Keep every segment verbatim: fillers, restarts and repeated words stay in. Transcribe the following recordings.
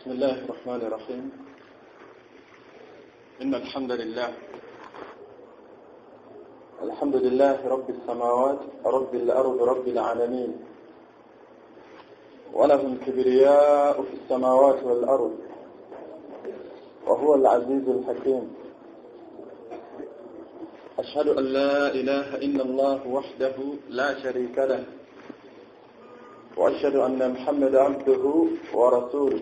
بسم الله الرحمن الرحيم. إن الحمد لله الحمد لله رب السماوات رب الأرض رب العالمين، وله الكبرياء في السماوات والأرض، وهو العزيز الحكيم. أشهد أن لا إله إلا الله وحده لا شريك له، وأشهد أن محمد عبده ورسوله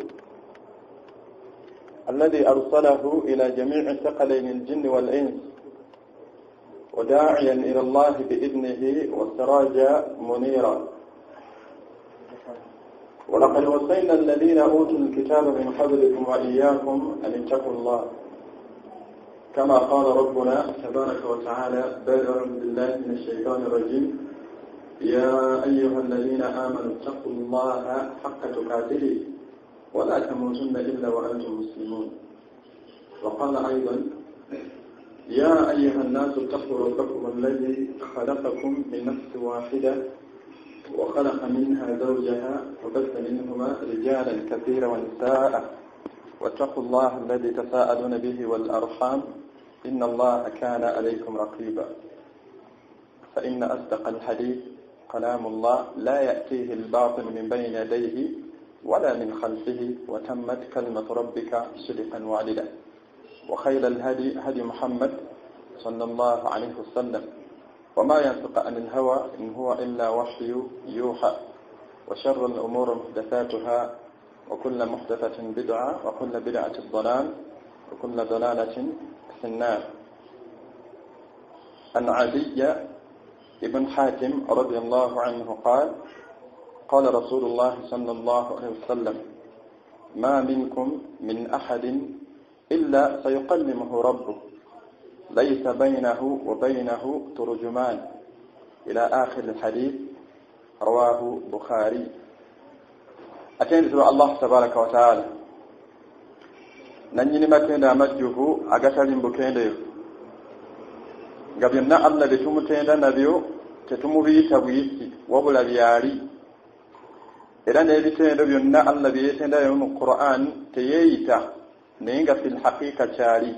الذي أرسله إلى جميع ثقلين الجن والإنس، وداعيا إلى الله بإذنه وسراجا منيرا. ولقد وصينا الذين أوتوا الكتاب من قبلكم وإياكم أن اتقوا الله، كما قال ربنا تبارك وتعالى بعد بالله من الشيطان الرجيم: يا أيها الذين آمنوا اتقوا الله حق تقاته ولا تموتن إلا وأنتم مسلمون. وقال أيضا: يا أيها الناس اتقوا ربكم الذي خلقكم من نفس واحدة وخلق منها زوجها وبث منهما رجالا كثيرا ونساء، واتقوا الله الذي تساءلون به والأرحام إن الله كان عليكم رقيبا. فإن أصدق الحديث كلام الله لا يأتيه الباطل من بين يديه ولا من خلفه، وتمت كلمة ربك صدقا وعدلا. وخير الهدي هدي محمد صلى الله عليه وسلم، وما ينطق عن الهوى إن هو إلا وحي يوحى. وشر الأمور محدثاتها، وكل محدثة بدعة، وكل بدعة ضلال، وكل ضلالة في النار. عن عدي ابن حاتم رضي الله عنه قال: قال رسول الله صلى الله عليه وسلم: ما منكم من أحد إلا سيقلمه ربه، ليس بينه وبينه ترجمان، إلى آخر الحديث. رواه بخاري. أتنزل الله تبارك وتعالى نني متنا مجه أغسل بكينه قبلنا الله بتمتنا نبيو تتمبي تبويسي وبلا بياري. إذن يبتنا بينا الله بيتنا يوم القرآن تييتا نينغا في الحقيقة شاري.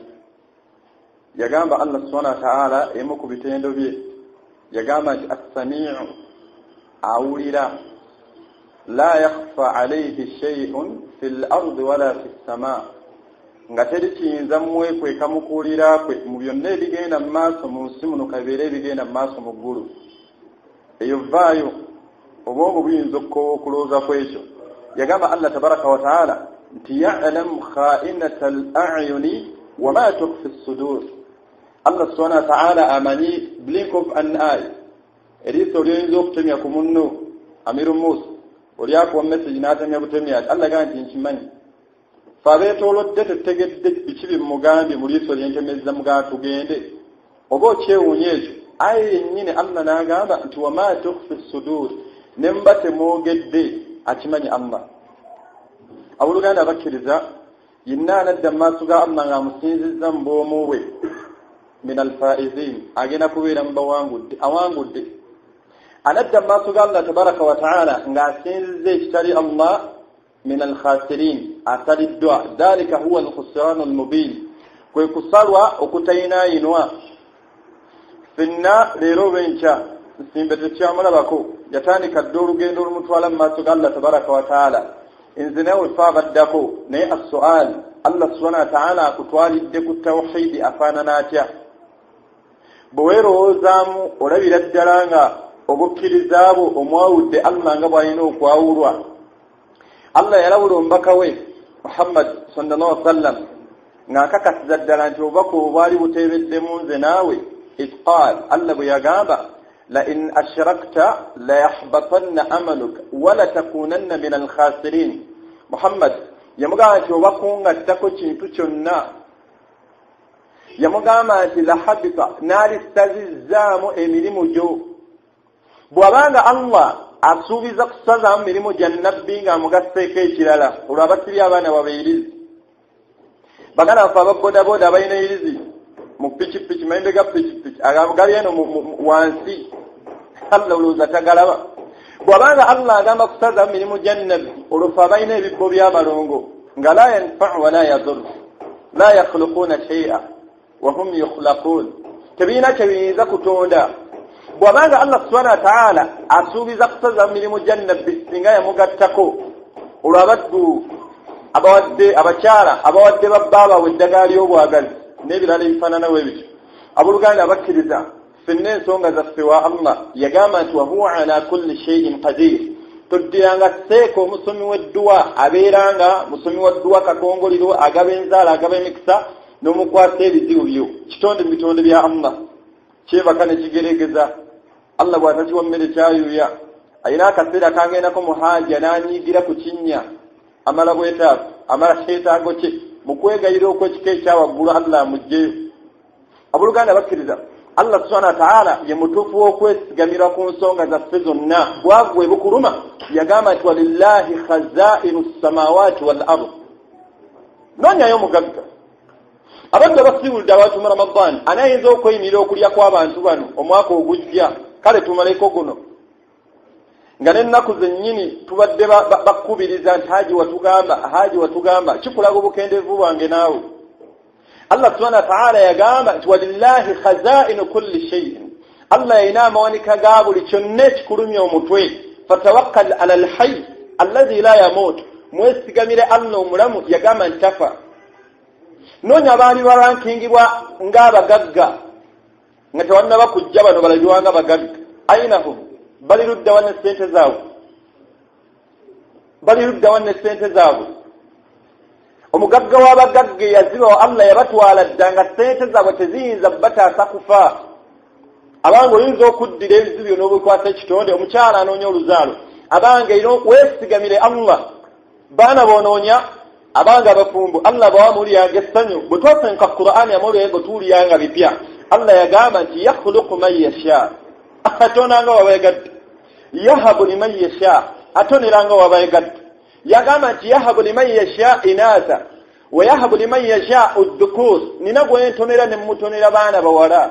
يقام الله سبحانه وتعالى يمكو بتنا بي يقام السميع أوليلا لا يخفى عليه شيء في الأرض ولا في السماء. ngateri kiyinza mmwe kamukuulira kwe mu byonna ebigenda mu maaso mu nsi muno kabeere ebigenda mu maaso mu ggulu. Eyo vaayo oba obuyinza okulowooza ku ekyo. Yagamba Allah tabaraka wa taala nti ya'lamu kha'inata al-a'yuni wa ma tukhfi as-sudur. Allah subhanahu wa ta'ala amanyi blink of an eye. Eriiso ly'oyinza okutemya ku munno amiru Musa olyakuwa message n'atemya butemya. Allah gamba nti nkimanyi. Fabeetolodde tetegedde biki bimugambye mu liiso lyentemeza mugaa tugende. Oba okyewuunya ekyo aye yennyini Allah n'agamba nti wa ma tukhfi sudur, ne mba temwogedde akimanyi Allah. Abooluganda abakkiriza yenna anadda mu maaso ga Allah ng'amusinzizza mu bw'omu bwe min alfaizin, agenda kubeera mu bawangudde awangudde. Anadda mu maaso ga Allah tabaraka wa taala ng'asinzizza ekitali Allah من الخاسرين أتردوا. ذلك هو الخسران المبين. كوي كسالوا وكتينا ينوا فينا ليرو بينشا سيمبتشا ملابكو يتاني كدور جندور متوالا ما تقال الله تبارك وتعالى إنزنوا الفابدكو ني السؤال الله سبحانه وتعالى كتوالي دكو التوحيد أفانا ناتيا بويرو زامو ولبي لدرانا وبكير زابو ومواود الله نباينو كواوروا. Allah yalawula omubaka we Muhammad sallallahu alaihi wasallam ng'akakasiza ddala nti obubaka obwali buteebeddemu nze naawe. Itqal Allah bwe yagamba la in ashrakta la yahbatanna amaluka wala takunanna min alkhasirin. Muhammad yamugamba nti obakungattako kintu kyonna, yamugamba nti la habita naalistazizzaamu emirimu gyo. Bw'abanga Allah asuubiza kusazaamu mirimu gya nnabbi ng'amugasseeko ekirala, olwo abasibye abaana babeirizi. Baganda baffe ababbodaboda abalina irizi mu pikipiki, mayembe ga pikipiki gali eno wansi, Allah olowooza tagalaba. Bw'abanga Allah agamba kusazaamu mirimu gya nnabbi, olwo ffe abalina ebibbo by'amalongo nga la yanfa' wa la yadur la yakhluquna shay'a wa hum yukhlaqun tabina kibinza kutonda bwabanga Allah subhanahu wa ta'ala asubiza kusaza mirimu janna bisinga ya mugattako olwabaddu abawadde abakyala abawadde bababa weddagaali obwagazi n'ebirala ebifaanana webityo abuluganda abakkiriza fenna ensonga zaffe wa Allah yagamba nti wahuwa ala kulli shay'in qadir tuddiranga seeko omusomi w'edduwa abeeranga musomi wa dduwa kakongoliro agaba enzaala agaba emikisa n'omukwasa ebizibu byo kitonde mu bitonde bya Allah kyebaka ne kigeregeza Allah bw'atatiwa mmere kyayuya ayina akaseera kangendako muhaja n'anyiigira ku kinnya amala bwetaavu amala kyetaago kye mu kwegayira okw'ekika ekyawaggulu Allah amugjeyo abuluganda bakkiriza Allah subhanahu wa ta'ala ye mutuufu w'okwesigamira ku nsonga zaffe zonna bwagwe bukuluma yagamba nti walillahi khaza'inu samawati wal ard nonyayo mugagga abadde basiibulidde abantu mu Ramadan anayinza okweyimirira okulya kw'abantu bano omwaka ogujja kale tumaleko guno nga n'ennaku zennyini tubadde bakubiriza nti haji watugamba haji watugamba kikulaga obukendeevu bwange naawe Allah subhanahu wa ta'ala yagamba nti walillahi khaza'inu kulli shay'in Allah yayina amawanika ga buli kyonna ekikulumya omutwe fatawakkal ala alhayy alladhi la yamut mwesigamire Allah omulamu yagamba nti tafa noonya abaali barankingibwa ng'abagagga nga tewannaba kujja bano balabibwanga bagagga aynahum bali ludda wanne sente zaabwe bali ludda wanne sente zaabwe omugagga w'abagagga yaziba wa Allah yabatwala dda nga sente zaabwe teziyinza bataasa kufa abanga oyinza okuddira ebizibu n'obukwasa ekitonde omukyala anoonya oluzaalo abanga ino weesigamire Allah baana boonoonya abanga abafumbo Allah bawamuuliyanga essanyu bwe twasenka Qur'ani amolwego tuuliyanga bipya Allah yagamba nti yakhluqu man yasha atonanga wabeegadde yahabu liman yasha atoneranga wabeegadde yagamba nti yahabu liman yasha inatha wa yahabu liman yasha uddukur nina gwentonera ne mutonera baana bawala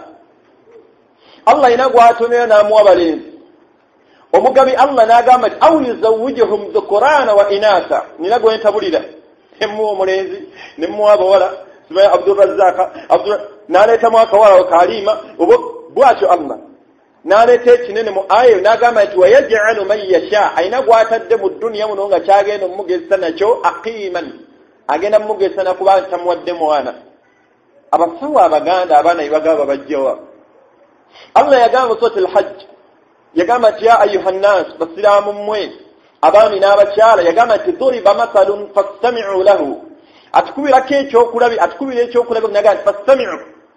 Allah ina gwatonera n'amuwa abalenzi omugabi Allah n'agamba nti aw yuzawwijuhum dhukurana wa inatha nina gwentabulira emmuwa omulenzi nemmuwa abawala sibaye Abdul Razzaq Abdul naleeta mwakawala wa Kalima bwatyo Allah naleeta ekinene mu ayo n'agamba nti wayaj'alu man yasha ayina gwatadde mu dduniya muno nga kyagenda omugezesa nakyo aqiman agenda mugezesa nakuba ntamuwadde mwana abasawo abaganda abaana ibagaba bajjawa Allah yagamba sura al-hajj yagamba nti ya ayuha nnas basiraamu mmwe abaami n'abakyala yagamba nti duriba mathalun fastami'u lahu atukubirako ekyokulabi atukubira ekyokulabi naga nti fastami'u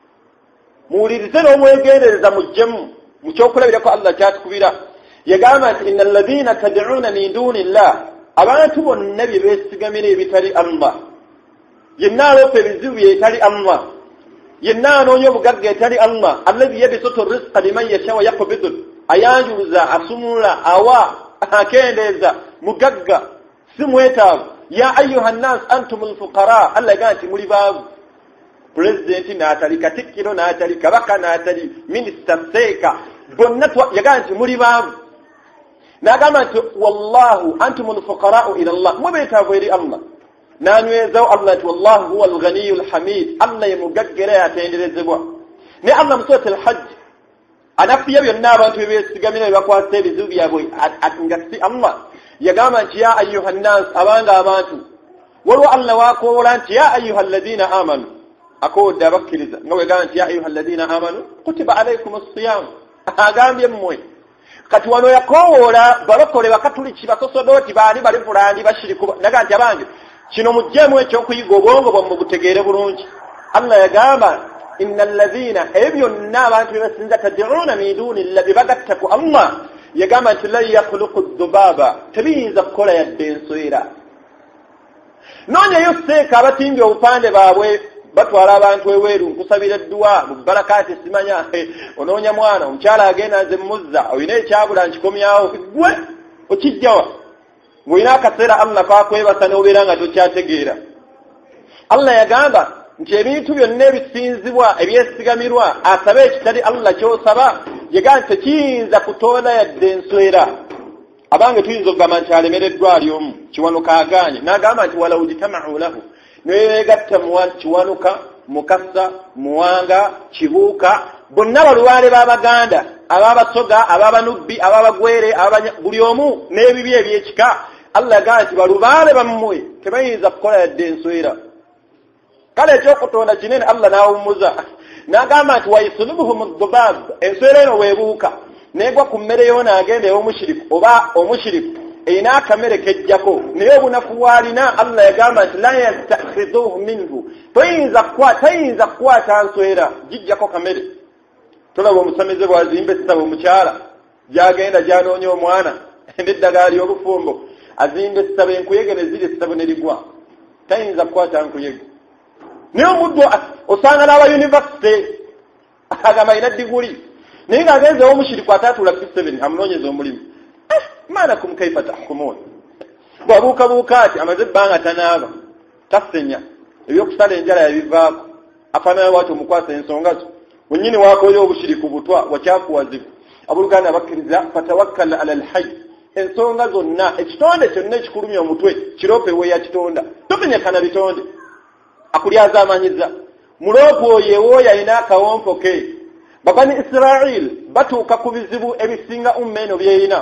muwulirize n'omwegendereza mujjemu mu kyokulabirako Allah kyatukubira yagamba nti inna alladhina tad'una min duni llah abantu bonna bye beesigamira ebitali Allah yenna alopa ebizibu byetali Allah yenna anoonya obugagga etali Allah alladhi yabsutu rizqa liman yasha wa yaqbidu ayanjuza asumula awa akendeeza mugagga si mwetaavu ya ayuha nnas antumul fuqara Allah yagamba nti muli baavu pulezidenti n'atali katikkiro n'atali kabaka n'atali minisita seeka bonna yagamba nti muli baavu n'agamba nti wallahu antumul fuqara'u ila Allah mwe beetaavu eri Allah n'anywezawo Allah nti wallahu huwa alghaniyu alhamid Allah ye mugaggera yatenderezebwa ne Allah mu surat al-hajj anafiya byonna abantu bebeesigamira bye bakwasa ebizibu byabwe nga si Allah yagamba nti ya ayuha nnas abanga abantu waliwo Allah wakoola nti ya ayuha alladhina amanu akoodde abakkiriza nga wegamba nti ya ayuha alladhina amanu kutiba alaykum as-siyam agambye mmwe kati wano yakowoola balokole bakatuliki basosodooti baali bali fulani bashiriku naga nti abange kino mujjeemu ekyokuyiga obwongo bwammwe butegeere bulungi Allah yagamba inna alladhina ebyonna abantu bebasinza tad'una min duni llahi bagattaku Allah yagamba nti la yakhluqu dhubaba tebiyinza kukola yadde enswera noonyayo seeka abatimbye obupande baabwe batwala abantu eweeru nkusabira dduwa mu barakaati simanya onoonya mwana omukyala agenda nze muzza olina ekyabula nkikomyawo gwe okijjawa ng'olina akaseera Allah kakwebasa n'obeera nga tokyategeera Allah yagamba nti ebintu byonna ebisinzibwa ebyesigamirwa asabe ekitali Allah ky'osaba yagamba nti tekiyinza kutoola yadde enswera abange tuyinza okugamba nti alemereddwa ali omu kiwanuka agaanye n'agamba nti walaw jitama'u lahu neyegatta kiwanuka mukassa muwanga kibuuka bonna balwale b'abaganda ababasoga ababanubbi ababagwere buli omu n'ebibi ebyekika Allah yagamba nti balubaale bammwe tebayinza kukola yadde enswera kale ekyokutonda kinene Allah n'awummuza n'agamba nti waisulubuhum dhubab enswera eno weebuuka negwa ku mmere yoona agenda ew'omushiriku oba omushiriku eyina akamere kejjako naye obunafu bwalina Allah yagamba nti la yastakhidhuhu minhu toyinza tayinza kukwata nswera gijjako kamere tolaba omusamize bwazimba essabo omukyala gyagenda gyanoonya omwana n'eddagala ly'obufumbo azimba essabo enkuyege ne ziri essabo ne ligwa tayinza kukwata nkuyege naye omuddu osanga n'aba yunivasite agamba alina diguli naye ng'agenze ew'omushiriku ataatula P seven amunoonyeza omulimu maanakum kaifa tahkumun bwabuukabuuka ati amaze ebbanga tanaaba tasenya ebyokusala enjala yabivaako afaanana bwati omukwasa ensonga zo wennyini waakoyo obushiriku butwa wakyakuwazibu abooluganda bakkiriza fatawakkal ala alhayy ensonga zonna ekitonde kyonna ekikulumya omutwe kiroope weeya kitonda topenyekana bitonde akulyaza amanyiza muloopu oyo ewooyo alina akawompo ke babani Israel batuuka ku bizibu ebisinga umma eno byeyina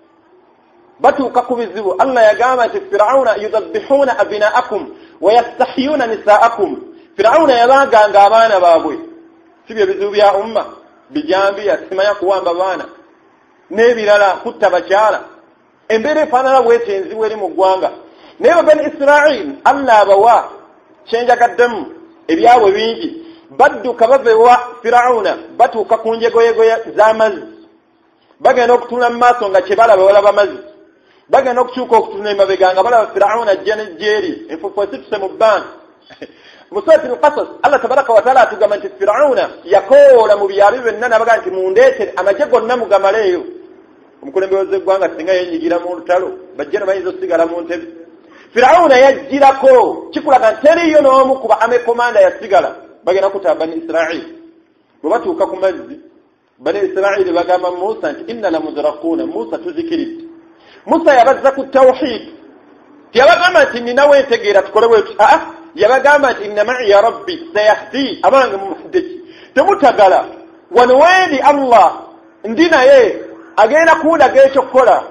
batuuka ku bizibu Allah yagamba nti Firauna yudhabbihuna abinaakum wa yastahiyuna nisaakum Firauna yabaganga abaana baabwe sibyo bizibu bya umma bijambi yasimanya kuwamba baana n'ebirala kutta bakyala embeera efaanana bw'etenzibu eri mu ggwanga naye babani Israel Allah abawa kyenjagaddemu ebyabwe bingi badduka bava ewa Firauna batuuka ku njegoyegoya z'amazzi bagenda okutula mu maaso nga kye balaba balaba amazzi bagenda okukyuka okutula emabega nga balaba Firauna ajja n'ejjeeri enfuufu esituse mu bbanga mu surati al-Qasas Allah tabaraka wa taala atugamba nti Firauna yakoola mu byabyo byonna n'abaga nti mundeetere amagye gonna mugamaleeyo omukulembeze w'eggwanga singa yenyigira mu lutalo bajjeno bayinza osigala mu ntebe Firauna yajjirako kikulaga nti teriyo n'omu kuba ame komanda yasigala bagenda kuta bani Israel bwe batuuka ku mazzi bani Israel bagamba Musa nti inna la mudrakuna Musa tuzikiridde Musa yabazza ku tawhid yabagamba nti nina weetegeera tukole bwetu aa yabagamba nti inna ma'i ya rabbi sayahdi abange mumufuddeki temutagala wano wendi Allah ndi naye agenda kundaga ekyokukola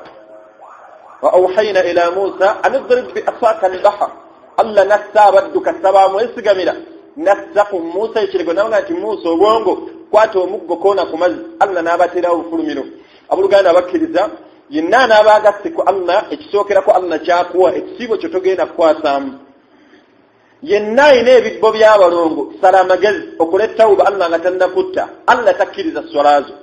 wa awhayna ila Musa an idrib bi asaka al-bahr Allah nassa abadduka sabamu esigamira nassaku Musa ekirego nabaga nti Musa obwongo kwata omuggo koona ku mazzi Allah n'abaterawo obufulumiro abooluganda abakkiriza yenna n'abaagasse ku Allah ekisookerako Allah kyakuwa ekisiibo kyo togenda kukwasaamu yenna ayina ebibbo by'abalongo sala amagezi okola ettawuba Allah nga tannakutta Allah takkiriza swalaazo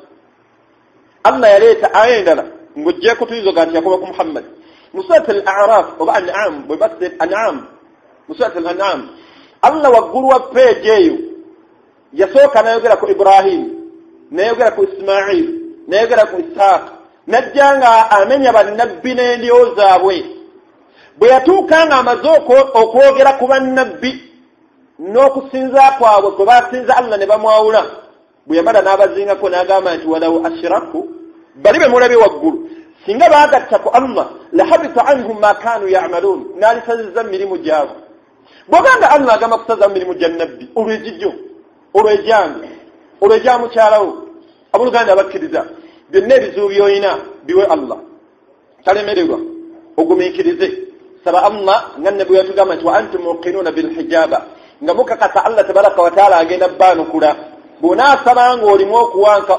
Allah yaleeta aya endala ng'oggyeko tuyizoga nti yakoba ku Muhammad mu surati al-A'raf oba An'am bwe basse An'am mu surati al-An'am Allah waggulu wa peegi eyo yasooka n'ayogera ku Ibrahim n'ayogera ku Ismail n'ayogera ku Isaaq najja nga amenya bannabbi n'endyo zaabwe bwe yatuuka nga amaze okwogera ku bannabbi n'okusinza kwabwe kwe basinza Allah ne bamwawula bwe yamala n'abazingako n'agamba nti walaw ashraku bali be mulabye waggulu singa baagatta ku Allah lahabita anhum ma kanu ya'malun n'alisazizza mirimu gyabwe bwoganda Allah agamba kusaza mirimu gya nabbi olw'ejijjo olw'ejange olw'eja mukyalawo abooluganda abakkiriza byonna ebizibu by'olina biwe Allah talemererwa ogumiikirize saba Allah nga ne bwe yatugamba nti wa antum muqinuuna bilhijaba nga mukakasa Allah tabaraka wa taala agenda bbaanukula bw'onaasaba ng'olimu okuwanka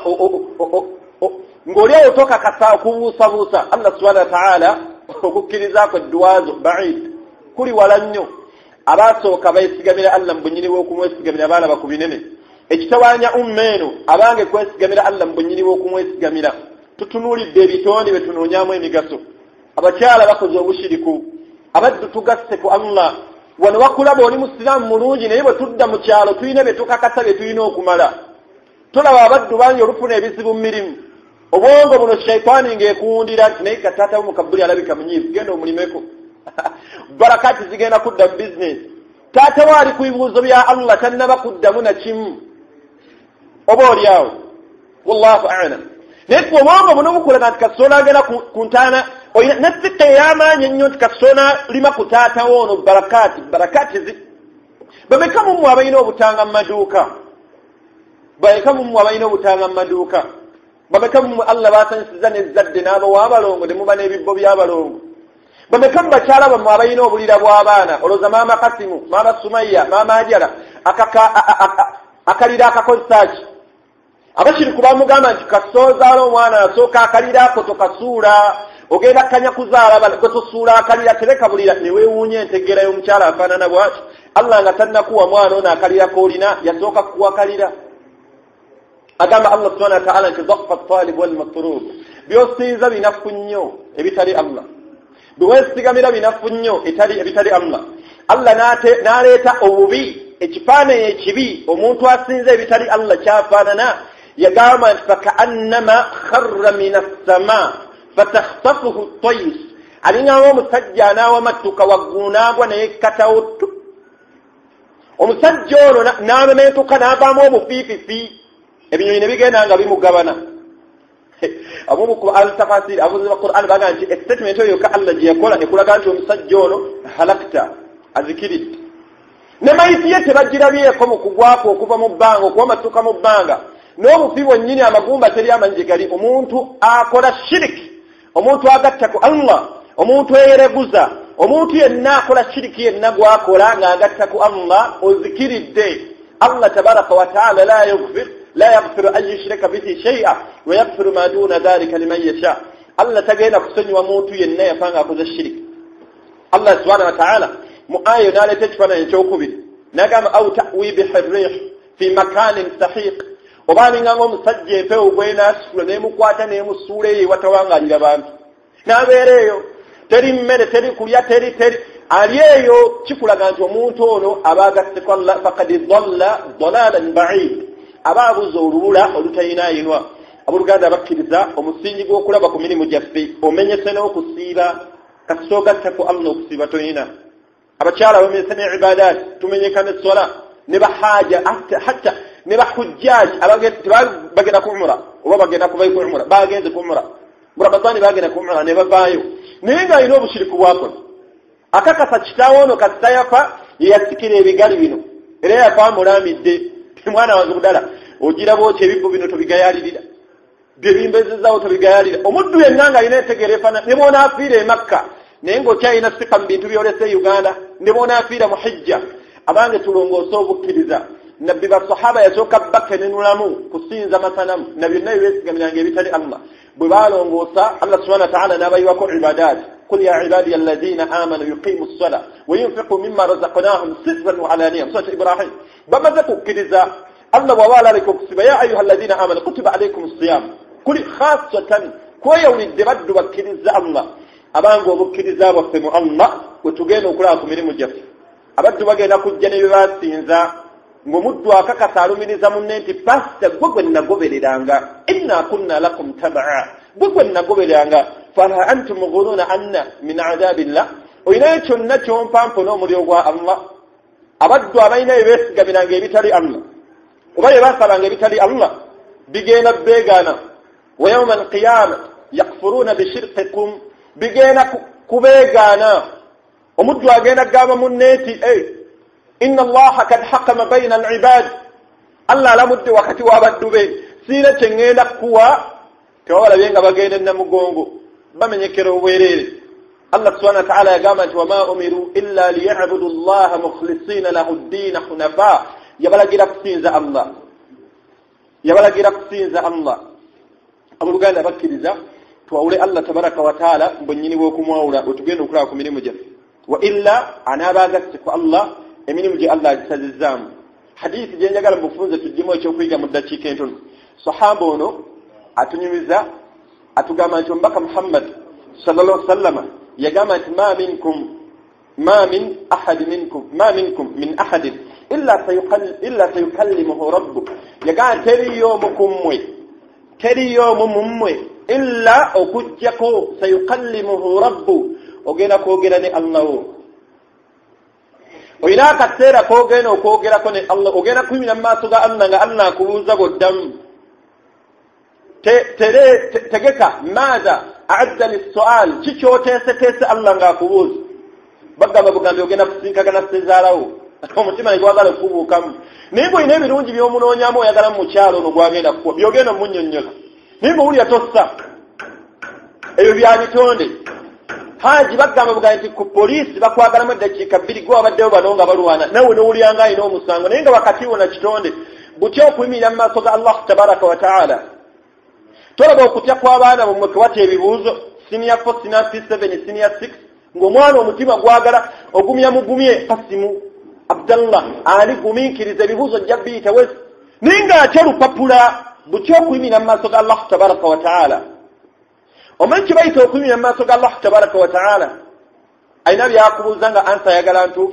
ng'oli awo tokakasa okubuusabuusa Allah subhanahu wa taala okukkirizaako edduwaazo baid kuli wala nnyo abasooka beesigamira Allah mu bunnyini bw'okumwesigamira baalaba ku binene ekitawaanya umma eno abange kwesigamira Allah mu bunnyini bw'okumwesigamira tutunuulidde ebitonde bye tunoonyaamu emigaso abakyala bakoze obushiriku abaddu tugasse ku Allah wano wakulaba oli musiraamu mulungi naye bwe tudda mu kyalo tulina bye tukakasa bye tulina okumala tulaba abaddu bangi olufuna ebizibu mu mirimu obwongo buno shaitaani ng'ekuwundira nti naye kataata w'omukabbuli alabika munyiivu genda omulimeko barakati zigenda kudda mu bizinesi taata waali ku bibuuzo bya Allah tannaba kuddamu na kimu oba oli awo wallahu a'lam netwo mwanga muno mukulaga kasona agera kuntana oyina nasite yamanyi nnyo kasona lima kutata wono barakati barakati zi babekamu mu abayina obutanga maduka babekamu mu abayina obutanga maduka babekamu mu Allah batansiza ne zadde nabo wabalongo de mubane ebibbo byabalongo babekamu bakyala ba mu abayina obulira bw'abaana oloza mama Kasimu mama Sumayya mama Ajara akaka akalira akakosachi abashiri kubamugamba nti kasoza alo mwana asoka akalira ko tokasuula ogenda kanya kuzaala bali kotosuula akalira tereka bulira niwe wunye entegera y'omukyala afaanana bwaki Allah nga tannakuwa mwana ono akalira koolina yasooka kuwa kalira agamba Allah subhanahu wa ta'ala nti dhaqqa at-talib wal matlub byosiiza binafu nnyo ebitali Allah biwesigamira binafu nnyo etali ebitali Allah Allah nate naleeta obubi ekifaananyi ekibi omuntu asinze ebitali Allah kyafaanana yagamba nti fakaannama kharra min as-samaa fatakhtafuhu at-tayr alinga omusajja anaawamatuka waggunaagwa naye katawo tu omusajja ono n'amemetuka n'avaamu obufiififi ebinyonyi ne bigenda nga bimugabana abubu ku al-tafasir abuzu ba Qur'an baga nti statement eyo ka Allah gye yakola ekulaga nti omusajja ono halakta azikirit ne mayiti ye tebagirabyeko mu kugwako okuva mu bbanga okuba matuka mu bbanga n'obufi bwennyini amagumba teri amanyi gali omuntu akola shiriki omuntu agatta ku Allah omuntu eyereguza omuntu yenna akola shiriki yenna gwakola ng'agatta ku Allah ozikiridde Allah tabaraka wa ta'ala la yaghfir la yaghfiru an yushraka bihi shay'a wa yaghfiru ma duna dhalika liman yasha Allah tagenda kusonyiwa muntu yenna yafanga akoze shiriki Allah subhanahu wa ta'ala mu ayo naleta ekifaananyi ekyokubiri nagamba au ta'wi bihirrih fi makanin sahiq obaninga ng'omusajja empewo gwenasula nemukwata nemusuula eyo watawangalira bantu nabeereeyo teri mmere teri kulya teri teri ali eyo kikulaga nti omuntu ono aba agatteko Allah faqad dhalla dhalalan ba'id aba abuza olubula olutayinaayinwa abooluganda abakkiriza omusingi gw'okulaba ku mirimu gyaffe omenyese n'okusiiba kasitoogatteko Allah okusiiba toyina abakyala bamenyese ne ibadat tumenyeka ne sola ne bahaja hatta ne bahujjaji bagenda ku umra oba bagenda kubayo ku umra bagenze ku umra murabasani bagenda ku umra ne bavaayo naye nga alina obushiriku bwakola akakasa kitaawo ono kasitayafa yeyasikira ebigali bino era yafa amulamidde mwana wange budala ogira bwoti ebibbo bino tobigayalirira byebimbezezaawo tobigayalira omuddu yenna nga alina entegeera efana ne boona afiira e Makka naye ng'okyalina sika mu bintu byolese e Uganda ne boona afiira mu hijja abange tulongoose obukkiriza nabbi basahaba yasooka bakenenulamu kusinza masanamu na byonna byesigamiranga ebitali Allah bwe balongoosa Allah subhanahu wa ta'ala n'abayiwako ibadat qul ya ibadiya alladhina amanu yuqimu as-salata wa yunfiqu mimma razaqnahum sirran wa alaniya surah Ibrahim bamaze kukkiriza Allah bw'abaalaliko okusiba ya ayuha alladhina amanu kutiba alaykum as-siyam kuli khassatan kweyawulidde baddu bakkiriza Allah abange obukkiriza bwaffe mu Allah bwe tugenda okulaba ku mirimu gyaffe abaddu bagenda kujja ne bye basinza ng'omuddu akakasa alumiriza munne nti pasita gwe gwe nagobereranga inna kunna lakum tabaa gwe gwe nagobereranga fala antum mughununa anna min adabillah oyinayo kyonna kyompampo n'omuliro gwa Allah abaddu abalina ebeesigamiranga ebitali Allah oba bye basabanga ebitali Allah bigenda beegaana wa yawma alqiyama yakfuruuna bishirkikum bigenda kubeegaana omuddu agenda gamba munne nti inna allaha kad hakama bayna al-ibad Allah alamudde wakati w'abaddu be siina kye ŋŋenda kuwa tewalabye nga bagenda namugongo bamenyekera obwereere Allah subhanahu wa ta'ala yagamba nti wama umiru illa liya'budu allaha mukhlisina lahu ad-din hunafa yabalagira kusinza Allah yabalagira kusinza Allah abooluganda bakkiriza twawule Allah tabaraka wa ta'ala mbonyini bw'okumwawula otugenda okulaba ku mirimu gyaffe wa illa anaabagasse ku Allah emirimu gye Allah agisazizaamu hadithi gye njagala mubufunze tuggyemu ekyokuyiga mu ddakiika entono sahaba ono atunyumiza atugamba nti omubaka Muhammad sallallahu alaihi wasallam yagamba nti ma minkum ma min ahad minkum ma minkum min ahad illa sayuqall illa sayukallimuhu rabbuk yagamba teriyo mukumwe teriyo mumwe illa okujjako sayukallimuhu rabbu ogenda kwogera ne Allah oyina akaseera kogenda okwogerako ne Allah ogenda kuyimira mu maaso ga Allah nga Allah akubuuza goddamu tere tegeka maza a'adda lis-su'al kikyotese tese Allah ng'akubuuza bagamba bugambe ogenda kusinkagana sezalawo omutima gwagala kubuukamu naye ng'olina ebirungi by'omunoonyamu oyagala mu kyalo ono gwagenda kukuwa byogenda munnyonnyola naye ng'owulira tossa ebyo bya bitonde haji bagamba bugambe nti ku poliisi bakwagalamu eddakiika bbiri gwe wabaddewo bano nga balwana nawe n'owulira nga alina omusango naye nga wakati wo na kitonde butya okuyimirira mu maaso ga Allah tabaraka wa ta'ala tolaba okutya kw'abaana bamwe kwata ebibuuzo senior four senior seven senior six ng'omwana omutima gwagala ogumya mugumye Kasimu Abdallah ali gumiikiriza ebibuuzo jja biyita wesi naye ng'atya lupapula butya okuyimirira mu maaso ga Allah tabaraka wa ta'ala omanyi kye bayita okuyimirira mu maaso ga Allah tabaraka wa ta'ala alina byakubuuza nga ansa ayagala ntuufu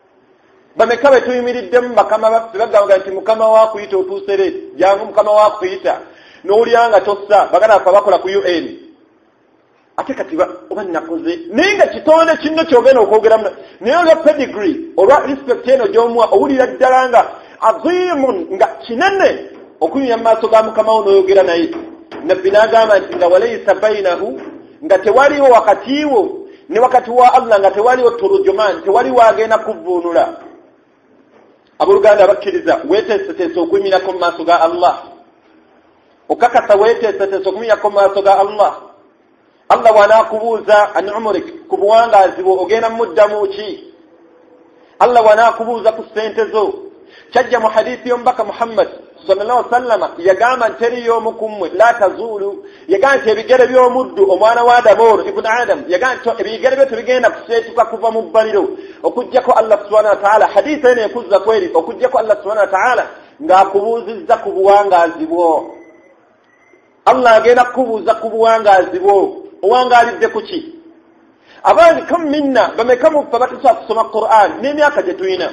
bameka be tuyimiriddemu bakama baffe bagamba nti mukama waakuyita otuusere jangu mukama waakuyita n'owulira nga tossa bagala afa bakola ku U N ate kati oba nakoze naye nga kitonde kinno kyogenda okwogeramu naye olwa pedigree olwa respect eno gy'omuwa owulira ddala nga azimun nga kinene okuyimirira mu maaso ga mukama wo n'oyogera naye nabbi n'agamba nti nga walayisa bainahu nga tewaliwo wakati wo ne wakati wa Allah nga tewaliwo turujuman tewaliwo agenda kuvuunula abooluganda abakkiriza weeteeseteese okuyimirako mu maaso ga Allah okakasa weeteeseteese okuyimirako mu maaso ga Allah Allah wanaakubuuza an umurik ku buwangaazi bwo ogenda muddamu ki Allah wanaakubuuza ku ssente zo kyajja mu hadiisi y'omubaka Muhammad sallallahu alaihi wasallam yagamba teriyo omukumwe la tazulu yagamba nti ebigere by'omuddu omwana wa Adamu ibn Adam yagamba nti ebigere byo tebigenda kuseetuka kuva mu bbaliro okujjako Allah subhanahu wa ta'ala hadiisi eno ekuzza kweri okujjako Allah subhanahu wa ta'ala ng'akubuuzizza ku buwangaazi bwo Allah agenda kukubuuza ku buwangaazi bwo owangaalidde ku ki abangi kam minna bameka muffe batusobola kusoma Qur'an n'emyaka gye tulina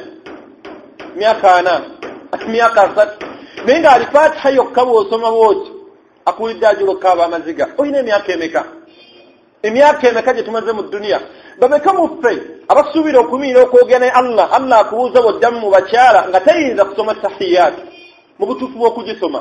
myaka ana myaka asatu naye ng'ali Fatiha yokka bw'osoma bw'oti akuwulidde ajulokka aba amaziga olina emyaka emeka emyaka emeka gye tumaze mu dduniya bameka muffe abasuubira okumiira okwogera ne Allah Allah akubuuza bw'oddamu mu bakyala nga tayinza kusoma tahiyaatu mu butuufu bw'okugisoma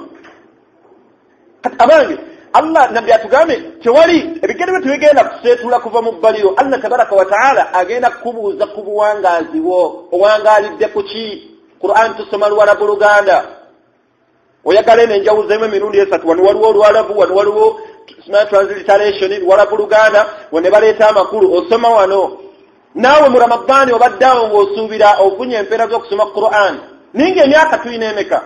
kati abange Allah nabbi atugambe tewali ebigere bye tubigenda kuseetula kuva mu bbaliro Allah tabaraka wa ta'ala agenda kukubuuza ku buwangaazi bwo owangaalidde ku ki Qur'an tusoma Luwarabu Luganda oyagala eno enjawuzeemu emirundi esatu wano waliwo Oluwarabu wano waliwo Smart Transliteration Luwarabu Luganda wane baleeta amakulu osoma wano naawe mu Ramadani obaddeawo ng'osuubira ofunye empeera z'okusoma Qur'an ninga emyaka tulina emeka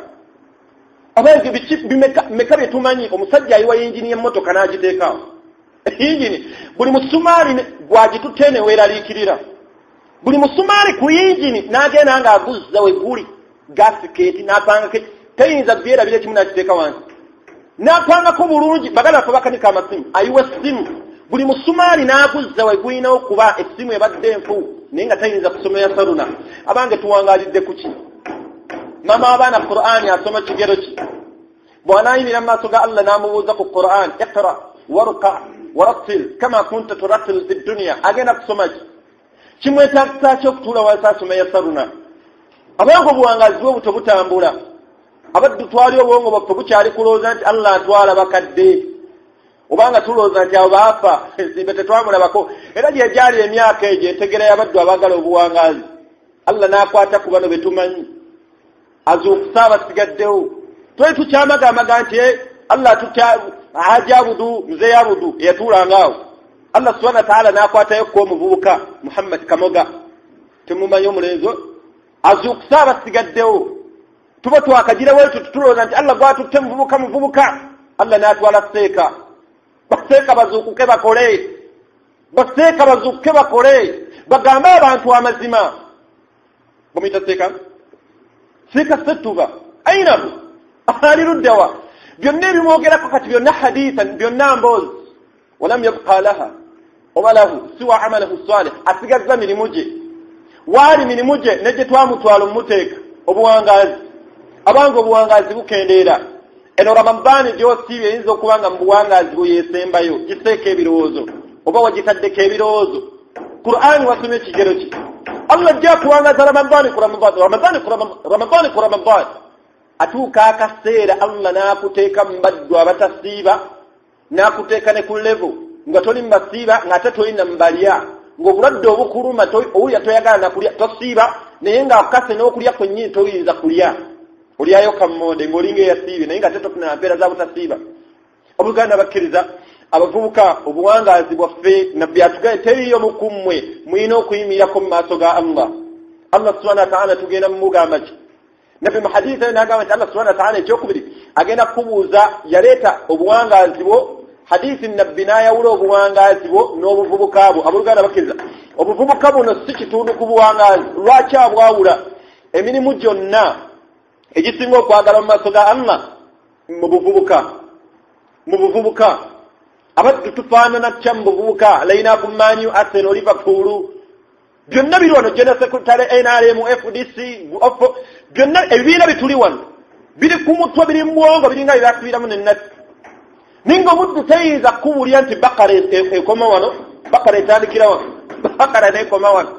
abange bimeka bye tumanyi omusajja ayiwa yingini y'emmotoka n'agiteekaawo yingini buli musumaali gwagitutte ne weeraliikirira buli musumaali ku yingini n'agenda ng'aguzza we guli gasiketi n'apanga ke tayinza byerabira ekimu n'akiteeka wansi n'apangako bulungi bagala afe bakanika amasimu ayiwa essimu buli musumaali n'aguzza we gulina okuba essimu ebadde enfu naye nga tayinza kusomera saluna abange tuwangaalidde ku ki mama abaana Qur'ani asoma kigero ki bw'anaayimira mu maaso ga Allah n'amubuuza ku Qur'an iqra warqa warattil kama kunta turattil fi dunya agenda kusoma ki kimwetaagisa ki okutuula wansi asoma yasaruna abange obuwangaazi bwe buto butambula abaddu twali obwongo bwaffe bukyali kulowooza nti Allah atwala bakadde obanga tulowooza nti abo baafa ensimbe tetwamulabako era gye gyali emyaka egyo etegera y'abaddu abaagala obuwangaazi Allah n'akwata ku bano be tumanyi azuukusa abasigaddewo twali tukyamagamaga nti Allah ajabudu mzee yabudu yatuulangaawo Allah subhanahu wa ta'ala n'akwatayo ko omuvubuka Muhammad Kamoga temumanyi omulenzo azuukusa abasigaddewo tuba twakagira wetu tutulooza nti Allah gwatutte muvubuka muvubuka Allah n'atwala seeka baseeka bazuukuke bakole baseeka bazuukuke bakole bagambe abantu amazima bamuyita seeka seeka setuba ainabu aliruddawa byonna ebimwogerako kati byonna hadithan byonna mboozi walam yabqa laha oba lahu siwa amalahu salih asigazza mirimu gye waali mirimu gye ne gye twamutwala omumuteeka obuwangaazi abange obuwangaazi bukendeera eno Ramadani gy'osiibye eyinza okuba nga mu buwangaazi bweyesembayo giseeko ebirowoozo oba wagitaddeko ebirowoozo Qur'ani wasomye ekigero ki Allah ajja kuwangaaza Ramadani ku Ramadani Ramadani ku Ramadani ku Ramadani atuuka akaseera Allah n'akuteeka mu baddu abatasiiba n'akuteeka ne ku level nga toli mbasiiba ng'ate tolina mbalya ng'obulwadde obukuluma owulya toyagala nakulya tosiiba naye ng'akukase n'okulya kwennyini toyinza kulya olyayo kammonde ng'olinga eyasiibe naye nga tetofuna mpeera za butasiiba. Obuganda bakkiriza abavubuka obuwangaazi bwaffe nabbi atugaye teriyo mukummwe mulina okuyimirako mu maaso ga Allah. Allah subhanahu wa ta'ala tugenda mumugamba ki nabbi mu hadithi n'agamba nti Allah subhanahu wa ta'ala ekyokubiri agenda kubuuza yaleeta obuwangaazi bwo hadithi nabbi n'ayawula obuwangaazi bwo n'obuvubuka bwo. Abooluganda bakkiriza obuvubuka buno si kitundu ku buwangaazi. Lwaki abwawula? Emirimu gyonna egisinga okwagala mu maaso ga Allah mu buvubuka mu buvubuka abaddu tufaanana tya mu buvubuka layinaakum Man U, Arsenal, Liverpool byonna biri wano General Secretary N R M, F D C, byonna ebibiina bituli wano biri ku mutwe biri mu bwongo biringa byakubiramu nennasi. Ninga omuddu teyinza kuwulira nti Bakara ekoma wano, Bakara etandikira wano, Bakara n'ekoma wano.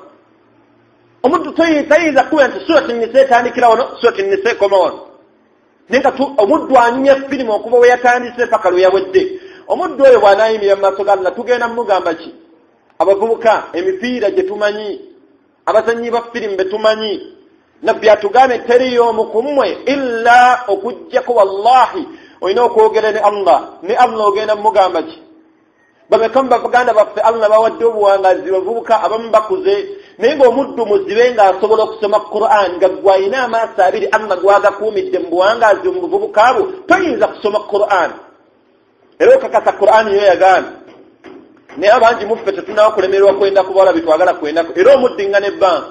Omuddu teyinza kuwulira nti Surati Nisa etandikira wano, Surati Nisa ekoma wano. Ninga omuddu anyumya firimu okuva we yatandise paka lwe yawedde. Omuddu oyo bw'anaayimira mu maaso ga Allah tugenda mugamba ki? Abavubuka emipiira gye tumanyi, abazannyi ba firimu be tumanyi, nabbi atugambe teriyo omu ku mmwe illa okuggyako wallahi olina okwogera ne Allah ne Allah ogenda mugamba ki? Bameka mu baganda baffe Allah bawadde obuwangazi bavubuka abamu bakuze naye ng'omuddu muzibe ng'asobola okusoma Qur'an nga gwalina amaaso abiri Allah gwagakuumidde mu buwangazi mu buvubuka bwo toyinza kusoma Qur'an. Era okakasa Qur'an yo yagaana naye abangi muffe tetunawo kulemererwa kwenda kubala bitwagala kwendako era omuddinga n'ebbanga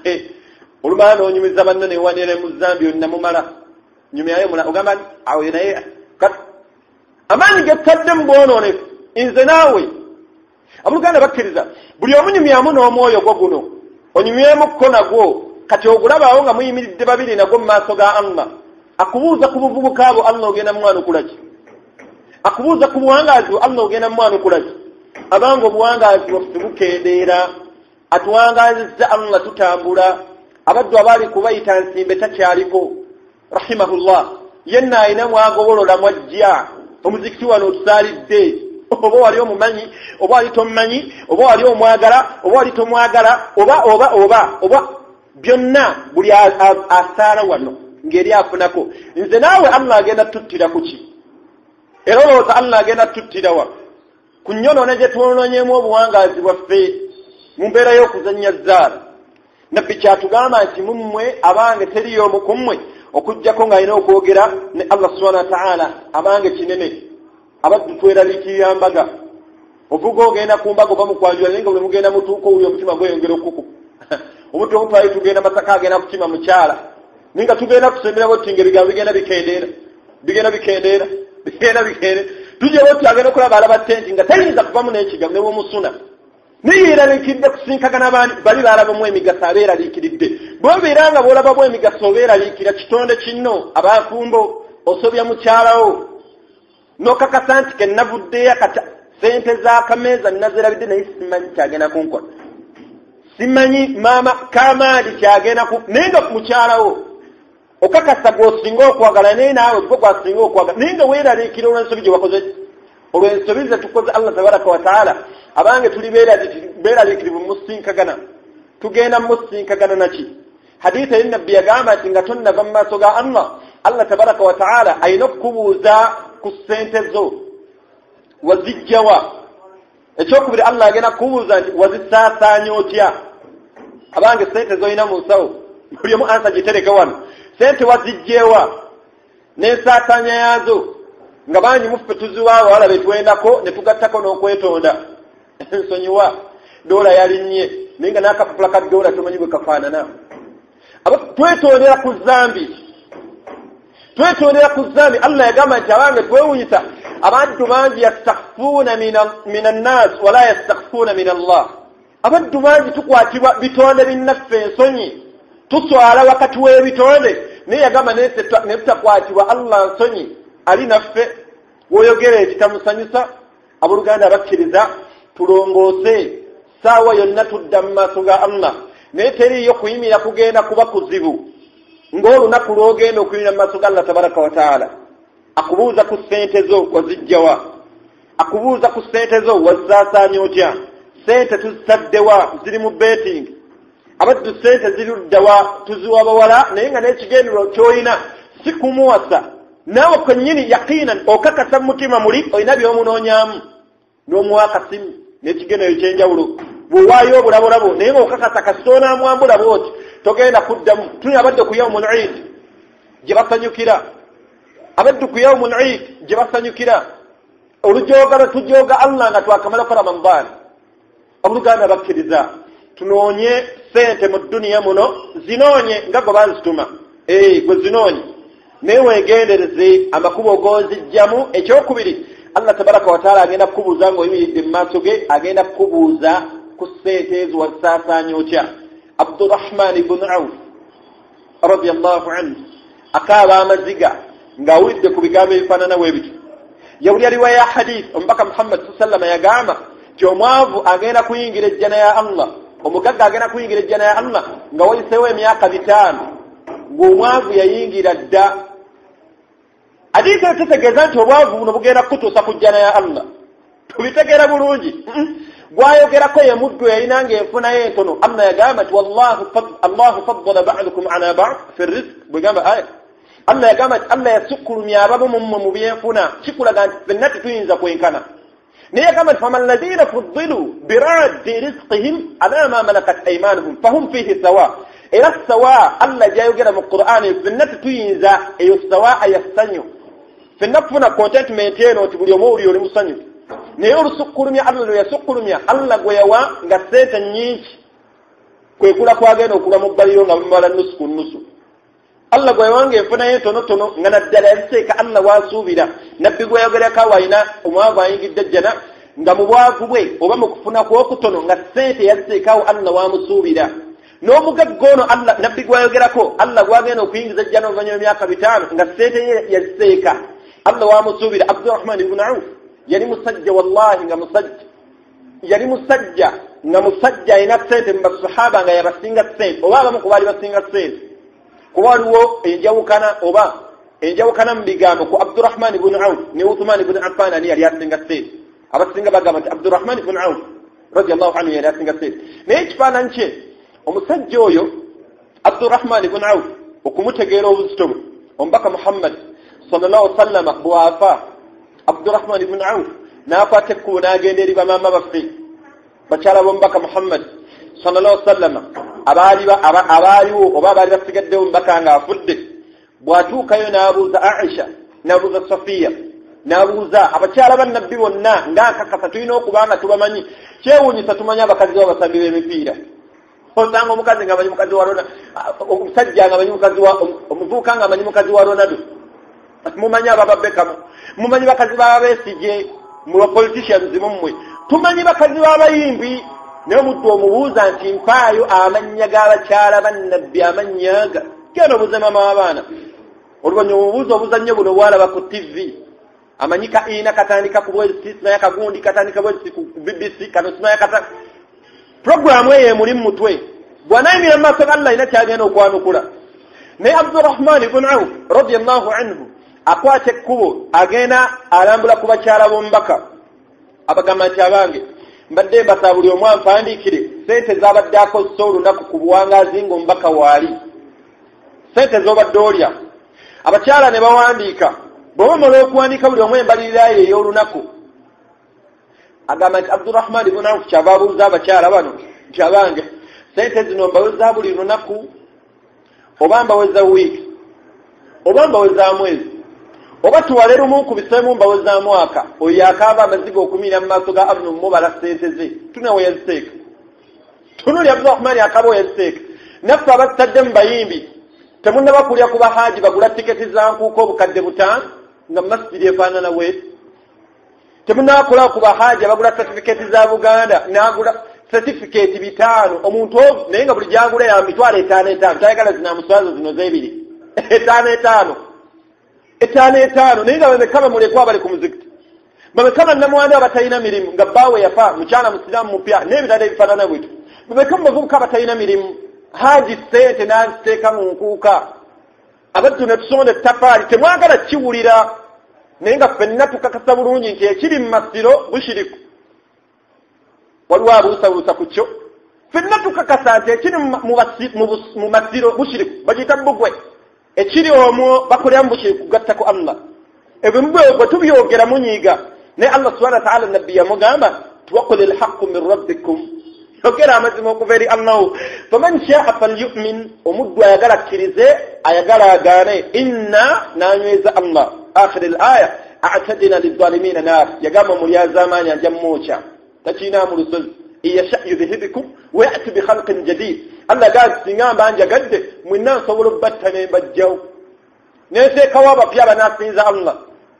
olumala n'onyumiza banno newanire mu Zambia yonna mumala nyumyayo mula ogamba awo naye kati amaanyi gettadde mu bwonoonefu nze naawe. Abooluganda bakkiriza buli omunyumyamu n'omwoyo gwo guno onyumyemukko nagwo kati ogulabaawo nga muyimiridde babiri nagwo mu maaso ga Allah akubuuza ku buvubuka abo Allah ogenda mwanukula ki? Akubuuza ku buwangaazi Allah ogenda mwanukula ki? Abanga obuwangaazi bwaffe bukendeera atuwangaazizza Allah tutambula. Abaddu abaali kubayita nsimbe takyaliko rahimahullah yenna ayina mwagobolola mwajja omuzikiti wano otusaalidde oba wali omumanyi oba wali tomumanyi oba wali omwagala oba wali tomwagala oba oba oba oba byonna buli asaala wano ngeri afunako. Nze naawe Allah agenda tuttira kuki? Era olowooza Allah agenda tuttira wa? Ku nyonoone gye twonoonyemu obuwangaazi bwaffe mu mbeera y'okuzannya zzaala. Nabbi kyatugamba nti mummwe abange teriyo omu ku mmwe okuggyako ng'alina okwogera ne Allah subhanahu wa ta'ala abange kinene. Abaddu tweraliikirira mbaga ovuga ogenda ku mbaga oba mukwanjula naye nga bwe mugenda mutuuka owuli omutima gweyongera okuku omuntu omu twali tugenda Masaka agenda kukima mukyala naye nga tugenda kusembera bottinga ebigambo bigenda bikendeera bigenda bikendeera bigenda bikendeera tujja botti agenda okulaba alaba tenti nga tayinza kuvamu n'ekigambo ne bwomusuna naye yeeraliikiridde kusinkagana abandi bali baalabamu emigaso abeeraliikiridde bw'obeera nga bw'olaba bw emigaso obeeraliikira kitonde kinno abafumbo osobya mukyalawo n'okakasa nti ke navuddeyo kata sente z'akameeza nazirabidde naye simanyi kyagenda kunkola simanyi maama kamaadi kyagenda ku naye nga ku mukyalawo okakasa gw'osinga okwagala naye naawe gwe gwasinga okwagala naye nga weeraliikira olw'ensobi gye wakoze olw'ensobi ze tukoze Allah tabaraka wa taala abange tuli beeraliikirivu musinkagana tugenda musinkagana naki? Hadithi ya nabbi yagamba nti nga tonnava mu maaso ga Allah Allah tabaraka wa taala ayina okukubuuza ku ssente zo wazijjawa. Ekyokubiri Allah agenda kukubuuza nti wazisaasaanya otya? Abange ssente z'olina mu nsawo buli omu ansa gitereke wano ssente wazijjeewa n'ensaasaanya yaazo nga bangi muffe tuziwaawo wala betwendako ne tugattako n'okwetonda ensonyiwa doola yalinnye naye nga n'akapapula ka doola tomanyi bwe kafaanana. Twetondera ku zambi twetondera ku zambi. Allah yagamba nti abange twewunyisa abaddu bangi yastakhfuuna min annaas wala yastakhfuuna min Allah. Abaddu bangi tukwatibwa bitonde binnaffe ensonyi tuswala wakati w'ebitonde naye yagamba ne tutakwatibwa Allah nsonyi ali naffe woyogera ekitamusanyusa. Abooluganda abakkiriza tulongoose saawa yonna tudda mu maaso ga Allah naye teriyo kuyimira kugenda kuba kuzibu ng'olunaku lw'ogenda okuyingira mu maaso ga Allah tabaraka wa taala akubuuza ku ssente zo wazijjawa, akubuuza ku ssente zo wazisaasaanya otya, ssente tuzitaddewa ziri mu betting, abaddu ssente ziri luddawa tuziwa bawala, naye nga n'ekigendero ky'olina si kumuwasa naawe kwennyini yaqiinan okakasa mu mutima muli olina by'omunoonyaamu n'omuwa akasimu n'ekigendero ekyenjawulo bw'owaayo obulabolabo naye ng'okakasa kasitoonamwambula bwoti togenda kuddamu. tuli abadde ku yawmul eid gye basanyukira, abadde ku yawmul eid gye basanyukira olujoogana tujooga Allah nga twakamalako Ramadan. Oluganda bakkiriza tunoonye ssente mu dduniya muno, zinoonye nga gwe bazituma, ee gwe zinoonye naye weegendereze amakubo g'ozijjamu. Ekyokubiri Allah tabaraka wa taala agenda kukubuuza ng'oyimiridde mu maaso ge, agenda kukubuuza ku ssente ezo wazisaasaanya otya. Abdurrahman ibn Auf radiyallahu anhu akaaba amaziga ng'awulidde ku bigambo ebifaanana bwebityo. Yawulira riwaya ya hadith omubaka Muhammad sallallahu alayhi wa sallam yagamba nti omwavu agenda kuyingira ejjana ya Allah, omugagga agenda kuyingira ejjana ya Allah nga wayiseewo emyaka bitaano ng'omwavu yayingira dda. Hadithi etutegeeza nti obwavu buno bugenda kukutuusa ku jjana ya Allah. Tubitegeera bulungi. Gwayogerako ye muddu yalina ng'enfunayo entono. Allah yagamba nti wallahu Allahu faddala ba'dakum ala ba'd fi rizq, bwegamba aya. Allah yagamba nti Allah yasukkulumya abamu mu mmwe mu byenfuna, kikulaga nti ffenna tetuyinza kwenkana. Naye yagamba nti faman ladina fuddilu biraddi rizqihim ala ma malakat aymanuhum fahum fihi sawa. Era sawa Allah gyayogera mu Qur'ani ffenna tetuyinza eyo sawa ayassanyu. Ffenna kufuna contentment eno nti buli omu oli oli musanyu. Naye olusukkulumya Allah lwe yasukkulumya Allah gwe yawa nga ssente nnyingi kwekula kwagenda okula mu bbaliro nga bamala nusu ku nusu. Allah gwe yawa ng'enfunayo entonotono nga naddala yaziteeka Allah waasuubira. Nabbi gwe yayogerako awalina omwavu ayingidde ejjana nga mu bwavu bwe oba mu kufuna kw'okutono nga ssente yaziteekawo Allah wamusuubira. N'omugagga ono Allah nabbi gwe yayogerako Allah gwagenda okuyingiza ejjana oluvannyuma emyaka bitaano nga ssente ye yaziteeka Allah wamusuubira. Abdurrahman ibn Auf yali musajja, wallahi nga musajja, yali musajja nga musajja alina ssente mu basahaba nga yabasinga ssente oba abamu ku baali basinga ssente. Kuba waliwo enjawukana oba enjawukana mu bigambo ku Abdurrahman ibn Auf ne Uthman ibn Affan ani yali asinga ssente. Abasinga bagamba nti Abdurrahman ibn Auf radiyallahu anhu yali asinga ssente. Naye ekifaananyi kye omusajja oyo Abdurrahman ibn Auf okumutegeera obuzito bwe omubaka Muhammad sallallahu alaihi wasallam bw'afa, Abdurrahman ibn Auf n'akwata ekkubo n'agenda eri bamaama baffe bakyala b'omubaka Muhammad sallallahu alaihi wasallam abaaliwo oba abaali basigaddewo omubaka ng'afudde. Bw'atuukayo n'abuuza Aisha, n'abuuza Safiya, n'abuuza abakyala ba Nabbi bonna ng'akakasa tulina okuba nga tubamanyi. Kyewuunyisa tumanyi abakazi b'abasambi b'emipiira. Osanga omukazi ng'amanyi mukazi wa Ronaldo, omusajja ng'amanyi mukazi wa omuvubuka ng'amanyi mukazi wa Ronaldo. Mumanyi ababa Beckham, mumanyi bakazi b'abeesigye mu politicians mummwe, tumanyi bakazi b'abayimbi. Naye omuddu omubuuza nti mpaayo amannya g'abakyala ba Nabbi amannya ga genda obuuze maama w'abaana. Oluvannyuma obuuza obuzannyo buno bwalaba ku T V. Amanyi ka ina katandika ku bwezi, naye akagundi katandika bwezi ku B B C, kano simanyi kata programu eyo emuli mu mutwe. Bw'anaayimira mu maaso ga Allah alina kyagenda okwanukula. Naye Abdurrahman ibn Auf radiyallahu anhu akwata ekkubo agenda alambula ku bakyala b'omubaka abagamba nti abange mbadde mbasaba buli omu anfandiikire ssente z'abadde akozesa olunaku ku buwangaazi ng'omubaka waali, ssente z'obadde olya. Abakyala ne bawandiika, bwe bamala okuwandiika buli omu embalirira ye ey'olunaku. Agamba nti Abdurrahman ibn Auf kyava abuuza abakyala bano nti abange ssente zino mbaweza buli lunaku oba mbaweza wiiki oba mbaweza mwezi oba tuwale lumu nkubiseemu mbaweza mwaka. Oyo akaaba amaziga okumiira mu maaso ga Abnu mubala ssente ze tuna we yaziteeka. Tunuli Abdurrahman akaaba we yaziteeka. Naffe abasitadde mu bayimbi temunnaba kulya ku bahaaji bagula tiketi za nkuuko obukadde butaano nga masjidi efaanana bweti. Temunnaba kulaba ku bahaaji abagula certificate za Buganda n'agula certificate bitaano omuntu naye nga buli gyagula ya mitwalo etaano etaano tayagala zinamuswazo zino z'ebiri etaano etaano etaano etaano naye nga bameka bamulekwa bali ku muzikiti, bameka bannamwandu abatalina mirimu nga bbaawe yafa mukyala musiraamu mupya n'ebirala ebifaanana bwetyo, bameka mu bavubuka abatalina mirimu. Haaji ssente n'aziteeka mu nkuuka abaddu ne tusonda tafaali temwagala kiwulira naye nga ffenna tukakasa bulungi nti ekiri mu masiro bushiriku. Waliwo abuusabuusa ku kyo. Ffenna tukakasa nti ekiri mu masiro bushiriku bagiyita bbugwe. Ekiri omwo bakolera mu bushiriku kugatta ku Allah. Ebyo mubwe tubyogera munyiiga naye Allah subhanahu wa ta'ala nabbi yamugamba tuwaqul alhaqqu min rabbikum. Yogera amazima okuva eri Allah. Faman sha'a falyu'min, omuddu ayagala akkirize ayagala agaane. Inna nanyweza Allah akhir al-aya a'tadna lidh-dhalimin nar, yagamba mulyazamanya jammocha takina mu lusozi iyasha yudhibikum wa ya'ti bi khalqin jadid. Allah gaa singamba anja gadde mwinna nsobola battane bajjaw nese kawaba pya banasinza Allah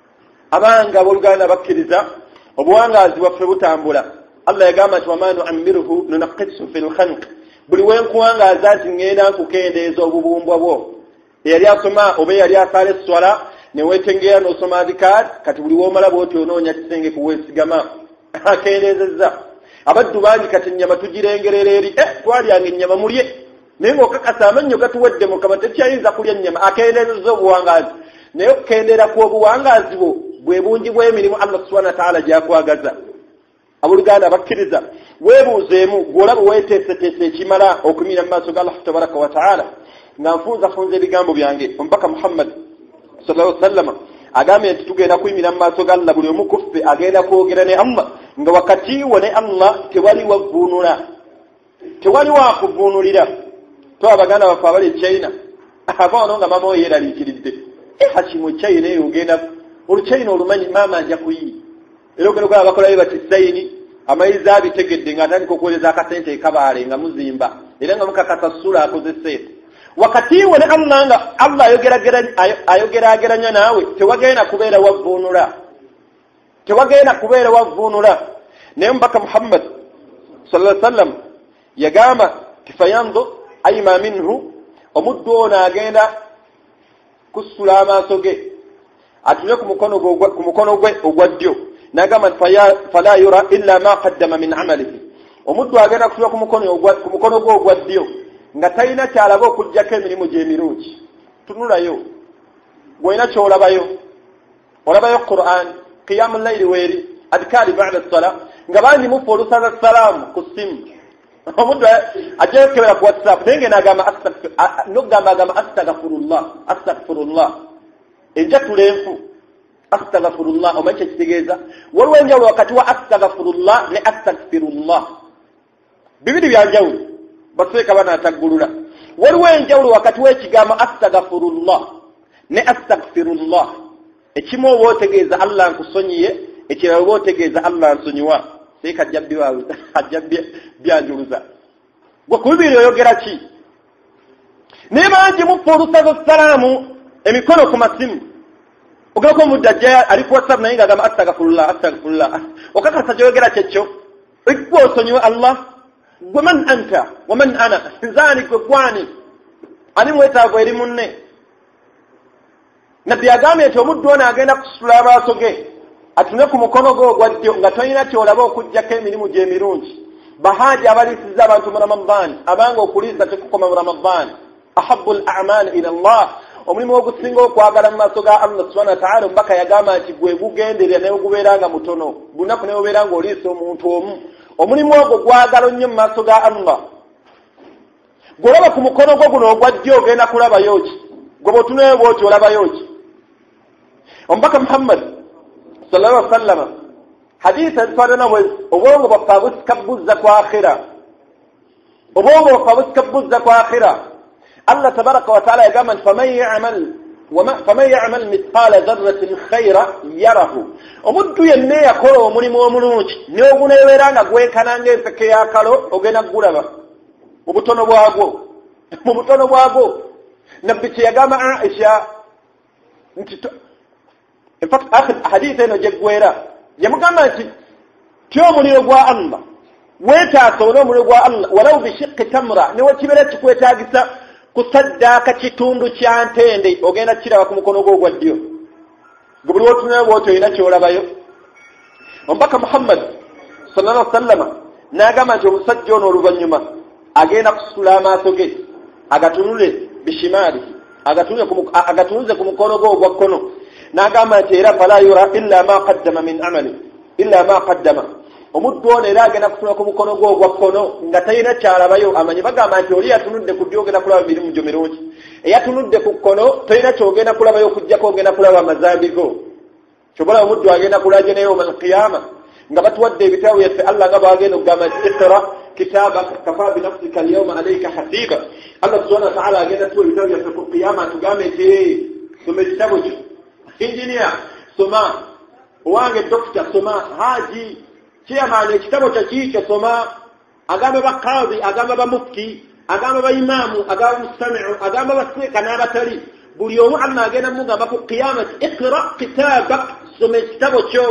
abanga boluganda bakkiriza obuwangazi bwaffe butambula. Allah yagamba nti wamanu amiruhu nunaqqisu fil khalq, buli wenkuwangaza nti ngenda nkukendeeza obubumbwa bwo. Eyali asoma oba yali asala esswala newetengera n'osoma adhikaari kati buli womala bwoti onoonya kisenge kuweesigama akendeezezza. Abaddu bangi kati ennyama tugirengerera eri eh twalyanga ennyama mulye naye ng'okakasa amannyo gatuwedde Mukama tekyayinza kulya ennyama. Akendeezezza obuwangazi naye okukendeera kw'obuwangazi bwo bwe bungi bw'emirimu Allah subhanahu wa ta'ala gyakwagaza. Abuluganda bakkiriza weebuuzeemu gw'olaba weeteeseteese ekimala okumira mu maaso ga Allah tabaraka wa ta'ala nga nfunzafunza ebigambo byange. Omubaka Muhammad sallallahu alaihi wasallam agambye nti tugenda kuyimira mu maaso ga Allah, buli omu ku ffe agenda kwogera ne Allah nga wakati wo ne Allah tewali wavvuunula, tewali wakuvuunulira. To abaganda baffe abali e China ava ono nga mama we yeeraliikiridde hakimu China eyo ogenda oluchina olumanyi maama anja kuyiyi era ogenda okulaba bakolayo bati sayini amayiza abitegedde nga atandika okuwoleza akasente ekabaale nga muzimba era nga mukakasa ssula akozese. Wakati we ne Allah nga Allah ayogerageranya naawe tewagenda kubeera wavvuunula, tewagenda kubeera wavvuunula. Naye Mubaka Muhammad sallallahu alaihi wasallam yagamba tifayandu ayma minhu, omuddu ono agenda kusula amaaso ge atule ku mukono gwe ogwa ddyo n'agamba fala yura illa ma qaddama min amalihi. Omuddu agenda kusula ku mukono gwe ogwa ddyo nga talina kyalaba okuggyako emirimu gy'emirungi. Tunulayo gwolina kyolabayo, olabayo Qur'an, qiyamu layli weeri, adhikaari ba'da sala, nga bangi mufa olusaza salaamu ku simu. Omuddu ajjayo kebera ku WhatsApp naye ng'enagamba nogamba agamba astaghfirullah astaghfirullah enjatula enfu astaghfirullah. omanyi kyekitegeeza waliwo enjawulo wakati wa astaghfirullah ne astaghfirullah, bibiri byanjawulo bateeka banaataggulula. Waliwo enjawulo wakati w'ekigambo astaghfirullah ne astaghfirullah. Ekimu oba otegeeza Allah nkusonyiye, ekirala oba otegeeza Allah nsonyiwa. Seeka ajja byanjuluza gwe ku bibiri oyogera ki? Naye bangi mufa olusazo salaamu emikono ku masimu ogerako omudde ajja ali ku WhatsApp naye ng'agamba astaghfirullah astaghfirullah. Okakasa ky'oyogera kyekyo ekikuwa osonyiwe Allah. Gwe man anta wa man ana, nzaani gwe gwani, ani mwetaavu eri munne. Nabbi agambye nti omuddu ono agenda kusula amaaso ge atune ku mukono gwe ogwa ddyo nga tolina kyolaba okuggyako emirimu gy'emirungi. Bahaaji abaliisiza abantu mu Ramadaan abanga okuliisa tekukoma mu Ramadaan. Ahabbu al-a'maali ila Allah, omulimu ogusinga okwagala mu maaso ga Allah subhanahu wa ta'ala. Omubaka yagamba nti gwe gugenderera naye ogubeeranga mutono, bunaku naye obeeranga oliisa omuntu omu. Omulimu ogwo gwagala nnyo mu maaso ga Allah. Gwolaba ku mukono gwo guno ogwa ddyo ogenda kulabayo ki? Gwe bw'otunayo bw'oti olabayo ki? Omubaka Muhammad sallallahu alaihi wasallam hadith ezifaanana bwezi, obwongo bwaffe abusikabuzza ku akhira, obwongo bwaffe abusikabuzza ku akhira. Allah tabaraka wa ta'ala yagamba nti faman ya'mal faman ya'mal mithqala dharratin khayran yarahu. Omuddu yenna yakola omulimu omulungi n'oguneebeera nga gwenkana ng'empeke y'akalo ogenda gulaba mu butono bwagwo, mu butono bwagwo. Nabbi kye yagamba Aisha nti in fact akhir hadith eno gye ggwera yamugamba nti tyo omuliro gwa Allah weetaasa ona omuliro gwa Allah walaw bishiqqi tamra, ne wekibeera kikwetaagisa kusaddaaka kitundu kya ntende ogenda kiraba ku mukono gwo ogwa ddyo. Gwe buli wotunayo bwoti olina kyolabayo. Omubaka Muhammad sallallahu alaihi wasallam n'agamba nti omusajja ono oluvannyuma agenda kusula amaaso ge agatunule bishimaalihi agatunze ku agatunze ku mukono gwo gwa kkono n'agamba nti era fala yura illa ma qaddama min amali illa ma qaddama omuddu ono era agenda kutunula ku mukono gwo gwa kkono nga talina kyalabayo amanyi bagamba nti oli yatunudde ku ddyo ogenda kulaba mirimu gyo mirungi eyatunudde ku kkono talina kyogenda kulabayo okujjako ogenda kulaba amazambi go kyobola omuddu agenda kulaje ne yawma alqiyama nga batuwadde ebitabo byaffe allah nga bwagenda okugamba nti iqra kitabaka kafa binafsika alyawma alayka hasiba allah subhanahu wa ta'ala agenda tuwa ebitabo byaffe ku qiyama tugambe nti soma ekitabo kyo injinia soma owange dokita soma haji chairman ekitabo kyakiikyo soma agamba bakadhi agamba bamufti agamba baimamu agamba mustami'u agamba baseka n'abatali buli omu allah agenda mugamba ku qiyama iqra kitabak soma ekitabo kyo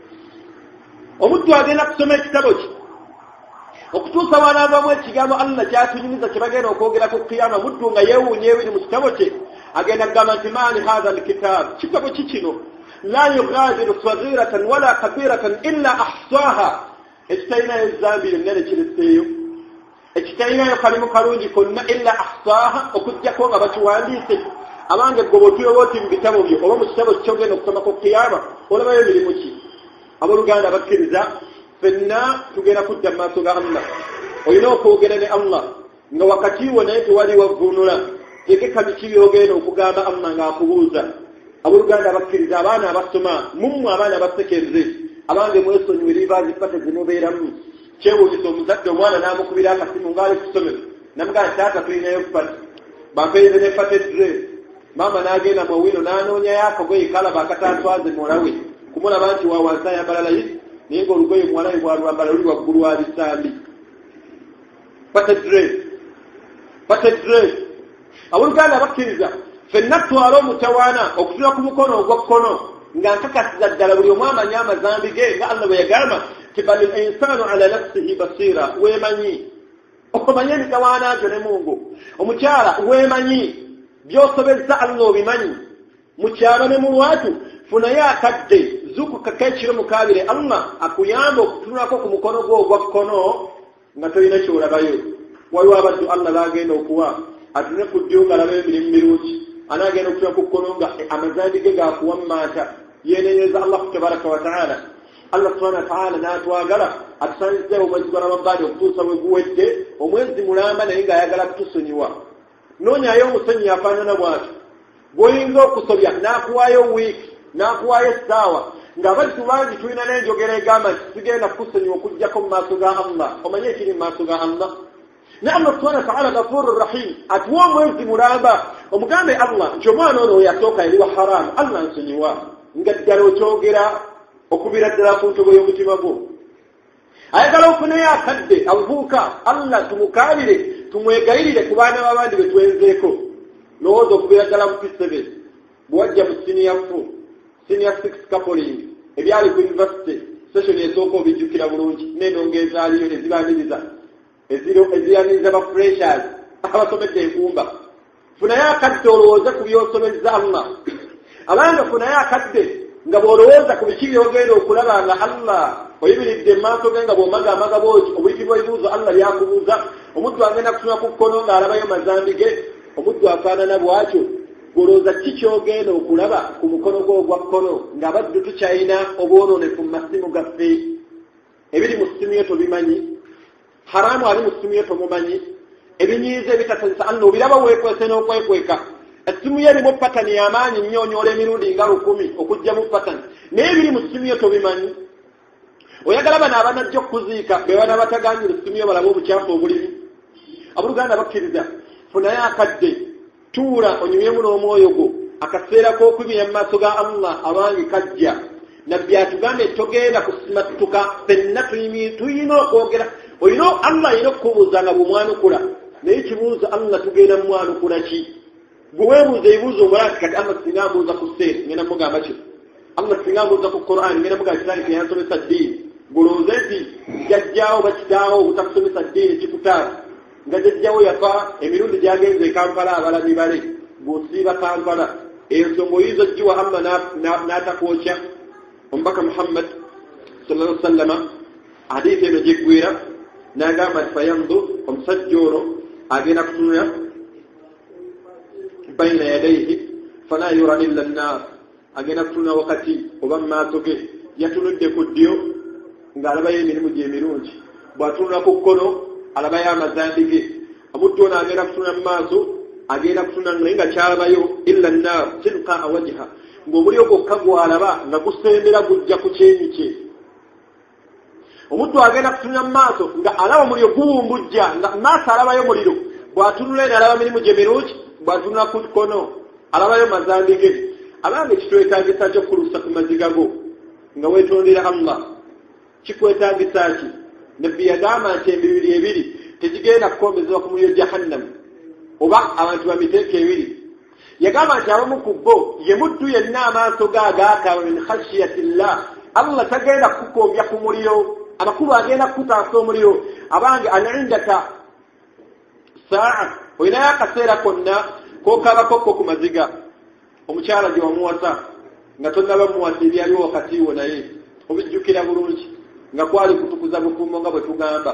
omuddu agenda kusoma ekitabo kye okutuusa wanaavamu ekigambo allah kyatunyumiza kye bagenda okwogera ku qiyama muddu nga yeewuunya ebiri mu kitabo kye agenda kugamba nti maani hatha alkitab kitabo kikino la yughadiru saghiratan wala kabiratan illa ahsaha ekitalinayo ezambi lyonna nekiriseeyo ekitalinayo kalimu kalungi konna illa ahsaha okujjako nga bakiwandiise abange gwe otuyoba oti mu bitabo byo oba mu kitabo kikyogenda okusoma ku qiyama olabayo emirimu ki abooluganda bakkiriza ffenna tugenda kudda mu maaso ga allah olina okwogera ne allah nga wakati wo naye tewali wavvuunula tegeka biki byogenda okugamba allah ng'akubuuza abooluganda bakkiriza abaana abasoma mummwe abaana abasekenze abange mwesonyiwe rivaazi pate zimubeeramu kyewuunyisa omuzadde omwana n'amukubira akasimu ng'ali ku ssomero namugamba taata tulinayo pate bampeeze ne pate dre maama n'agenda mu wino n'anoonyayo akagoye kalaba akataatwaze mulawe kumulaba nti wawansi ayambala layisi naye ng'olugoye muwalawe bwalwambala luli waggulu wa bisambi pate dre pate dre abooluganda bakkiriza ffenna twala omutawaana okutula ku mukono ogwa kkono nga nkakasiza ddala buli omu amanyi amazambi ge nga allah bwe yagamba ti bal linsanu ala nafsihi basira weemanyi okumanya emitawaana gyo ne mungu omukyala weemanyi byosobezza allah obimanyi mukyalo ne mulwatu funayo akadde zukukaka ekiro mukaabire allah akuyamba okutunulako ku mukono gwo ogwa kkono nga tolina kyolabayo waliwo abaddu allah bagenda okuwa atune ku ddyo nga alabayo emirimu mirungi anaagenda okutula ku kkono nga amazambi ge gakuwa mu maata yenenyeza allahu tabaraka wa taala allah subhanahu wa taala n'atwagala atusanyizeewo omwezi gwa ramadaani okutuusa bwe guwedde omwezi mulamba naye ng'ayagala kutusonyiwa noonyayo omusonyi afaanana bw'atyo bw'oyinza okusobya n'akuwaayo wiiki n'akuwaayo essaawa ng'abaddu bangi tulina n'enjogera egamba nti sigenda kukusonyiwa okuggyako mu maaso ga allah omanye ekiri mu maaso ga allah ne allah subhanahu wa ta'ala ghafuru rahim atuwa omwezi mulamba omugambe allah nti omwana ono yasooka eri wa haramu allah nsonyiwa nga ddala okyogera okubira ddala ku ntobo y'omutima gwo ayagala ofuneyo akadde abuvuuka allah tumukaabire tumwegayirire ku baana b'abandi be twenzeeko lowooza okubira ddala mu piseben bwewajja mu senior four senior six coupling ebyali ku university session esooka obijjukira bulungi n'endongo ezaaliyo ezibaniriza eziyaniriza ba freshers abasomedde enkumba funayo akadde olowooze ku byosobezza allah abanga funayo akadde nga bw'olowooza ku biki byogenda okulaba nga allah oyimiridde mu maaso ge nga bw'omaga amaga bwoti obuyitibwa ebibuuzo allah byakubuuza omuddu agenda kusoma ku kkono ng'alabayo mazambi ge omuddu afaanana bw'atyo golooza ki kyogenda okulaba ku mukono gwo ogwa kkono ng'abaddu tukyayina obwonoonefu mu masimu gaffe ebiri mu simu yo tobimanyi haramu ali mu simu yo tomumanyi ebinyiiza ebitasanyusa allah obiraba weekwese n'okwekweka essimu ye erimu patani y'amaanyi nnyonyola emirundi nga lukumi okugjamu patani naye ebiri mu simu yo tobimanyi oyagala bano abanajja okuziika be bana bataganyira essimu yo balaba obukyafu obulimu abooluganda bakkiriza funayo akadde tuula onyumyemu n'omwoyo gwo akaseera k'okwibira mu maaso ga allah abangi kajja nabbi atugambye togenda kusimattuka ffenna tuyina okwogera olina allah alina okukubuuza nga bw'omwanukula naye kibuuzo allah tugenda mu mwanukula ki gwe weebuuza ebibuuzo omulala nti kati allah singa mbuuza ku seeri ngenda mugamba ki allah singa mbuuza ku qur'an ngenda mugamba kitaani teyansomesa ddiini gulowooze nti jjajjaawo bakitaawo obutakusomesa ddiini kikutaasa nga jjajjawo yafa emirundi gyagenze e kampala abalabi bale bw'osiiba kampala ensonga oyinza oggiwa allah n'atakwokya omubaka muhammad sallallahu alaihi wasallama hadiisi eno gyeggwera n'agamba nti fayandu omusajja ono agenda kutunula bayna yadayhi fala yura illa an-nar agenda kutuna wakati oba maaso ge yatunudde ku ddyo ng'alabayo emirimu gye emirungi bw'atunula ku kkono alabayo amazambi ge omuddu ono agenda kutuna mu maaso agenda kutuna naye nga kyalabayo illa an-nar tilqaa wajha ng'omuliro gwokka gw'alaba nga gusembera gujja ku kyenyi kye omuddu agenda kutunula mu maaso nga alaba omuliro guwumbujja nga mu maaso alabayo omuliro bw'atunula eno alaba mirimu gye mirungi bw'atunula ku kkono alabayo mazambi ge abange kitwetaagisa ky'okulusa ku maziga go nga weetondera Allah kikwetaagisa ki nabbi yagamba nti emibiri ebiri tegigenda kukombezebwa ku muliro jahannamu oba abantu bamiteeka ebiri yagamba nti abamu ku bo ye muddu yenna amaaso ge agaakaba min khashiyatillah Allah tagenda kukukombya ku muliro amakulu agenda kukutaasa omuliro abange anindaka saa olinayo akaseera konna kookabakokko ku maziga omukyala gye wamuwasa nga tonnaba muwasa ebyaliwo wakati wo naye obijjukira bulungi nga kwali kutukuza bufumbo nga bwe tugamba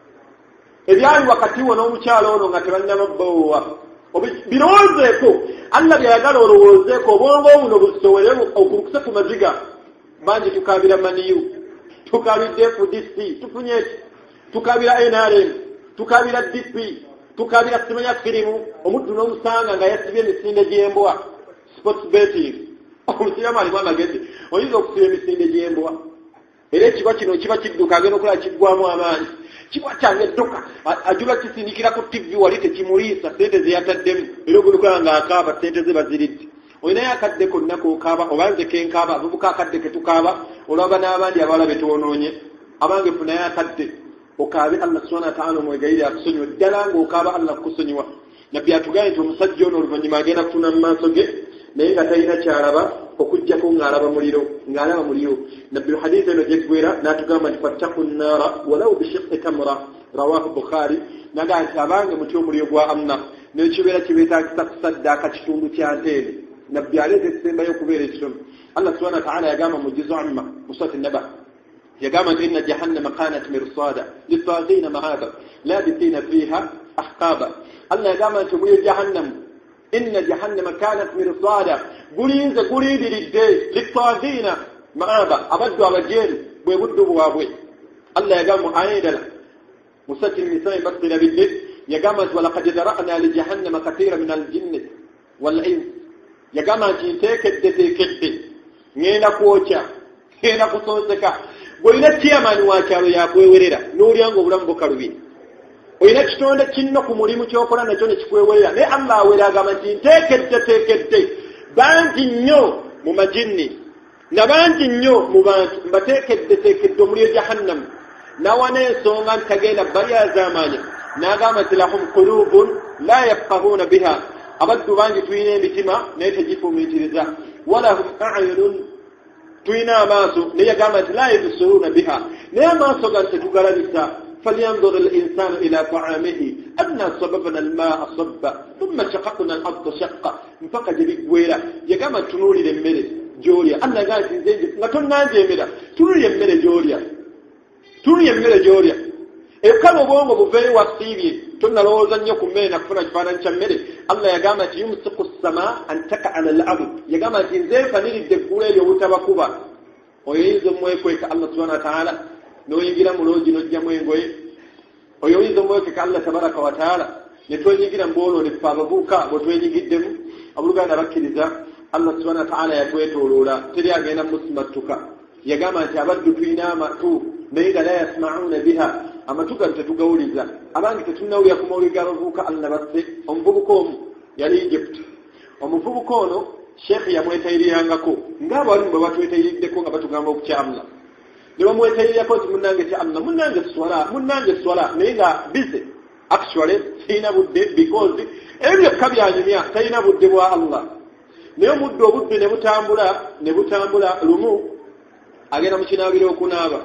ebyali wakati wo n'omukyala ono nga tebannababbawowa birowoozeeko Allah byayagala olowoozeeko obwongo buno busobole okulukuse ku maziga bangi tukabira maniyu tukabira F D C tufunye tukabira N R M tukabira D P tukabira simanya firimu omuddu n'omusanga nga yasibye emisinde gy'embwa sports betting omusirama alimu amagezi oyinza okusiba emisinde gy'embwa era ekiba kino kiba kidduka agenda okulaba kiggwamu amaanyi kiba kyange edduka ajula kisindikira ku T V wali tekimuliisa sente ze yataddemu era ogulukola ng'akaaba sente ze baziridde olinayo akadde konna k'okaaba oba nze kenkaaba abavubuka akadde ke tukaaba olwaba n'abandi abala betwonoonye abange funayo akadde okaabe Allah subhanahu wa ta'ala omwegayire akusonyiwa ddala ng'okaaba Allah kukusonyiwa nabbi atugambye nti omusajja ono oluvannyuma agenda kutuna mu maaso ge naye nga talina kyalaba okujjako ng'alaba muliro ng'alaba muliro nabbi hadisi eno gyegwera n'atugamba nti fattaku nnaara walaw bishiqqi tamra rawahu Bukhari naga nti abange mutya omuliro gwa Allah n'ekibeera kibeetaagisa kusaddaaka kitundu kya nteene nabbi aleeta ekisembayo okubeera ekitono Allah subhanahu wa ta'ala yagamba mu juzu amma mu surati Naba yagamba nti inna jahannama kanat mirsada lit-taghina ma'aba labithina fiha ahqaba Allah yagamba nti omuliro jahannamu inna jahannama kanat mirsada gulinze gulidiridde lit-taghina ma'aba abaddu abajeemu bwe buddu bwabwe Allah yagamba ayedala mu surati Nisaa basira bidde yagamba nti walaqad dara'na li jahannama kathiran min al-jinni wal-ins yagamba nti nteekedde teekedde ngenda kwokya ngenda kusonseka bw'olina kiyamaani wa kyalo yakwewerera n'olya ng'obulamu bukalubye olina kitonde kinno ku mulimu ky'okola nakyo ne kikwewerera naye Allah awera agamba nti nteekedde teekedde bangi nnyo mu majinni na bangi nnyo mu bantu mbateekedde teekedde omuliro jahannamu nawa n'ensonga nti tagenda balyazaamaanya n'agamba nti lahum qulubun la yafqahuuna biha abaddu bangi tulina emitima naye tegifumiitiriza walahum a'yunun tulina amaaso naye yagamba nti la yubsiruuna biha naye amaaso gano tetugalabisa falyanzur al-insanu ila ta'amihi anna sababna al-maa'a sabba thumma shaqaqna al-arda shaqqa mpaka gye biggweera yagamba tunuulira emmere gy'olya Allah yagamba nti nze nga tonnanjeemera tunuulira emmere gy'olya tunuulira emmere gy'olya ekukala obwongo buveeyo wasiibye tonnalowooza nnyo ku mmere nakufuna kifaananyi kya mmere Allah yagamba nti yumsiku as-samaa an taqa 'ala al-ard yagamba nti nze nfaniriddde eggulu eryo obutabakuba oyo oyinza omwekweka Allah subhanahu wa ta'ala n'oyingira mu loogi n'ojjamu engoye oyo oyinza omwekweka Allah tabaraka wa ta'ala ne twenyigira mu bwolone ffe abavubuka bwe twenyigiddemu abooluganda bakkiriza Allah subhanahu wa ta'ala yatwetooloola teri agenda musimattuka yagamba nti abaddu tulina amatu naye nga la yasma'uuna biha amatu gano tetugawuliza abange tetunnawulira ku mawulire g'abavubuka Allah basse omuvubuka omu yali Egypt omuvubuka ono sheekhi yamwetayirirangako ng'abalimu bwe batwetayiriddeko nga batugamba okutya Allah ne bamwetayirirako nti munnange tya Allah munnange swala munnange swala naye nga bize actually sirina budde because ebyo byokka byanyumya talina budde bwa Allah naye omudde obudde ne butambula ne butambula lumu agenda mu kinaabiro okunaaba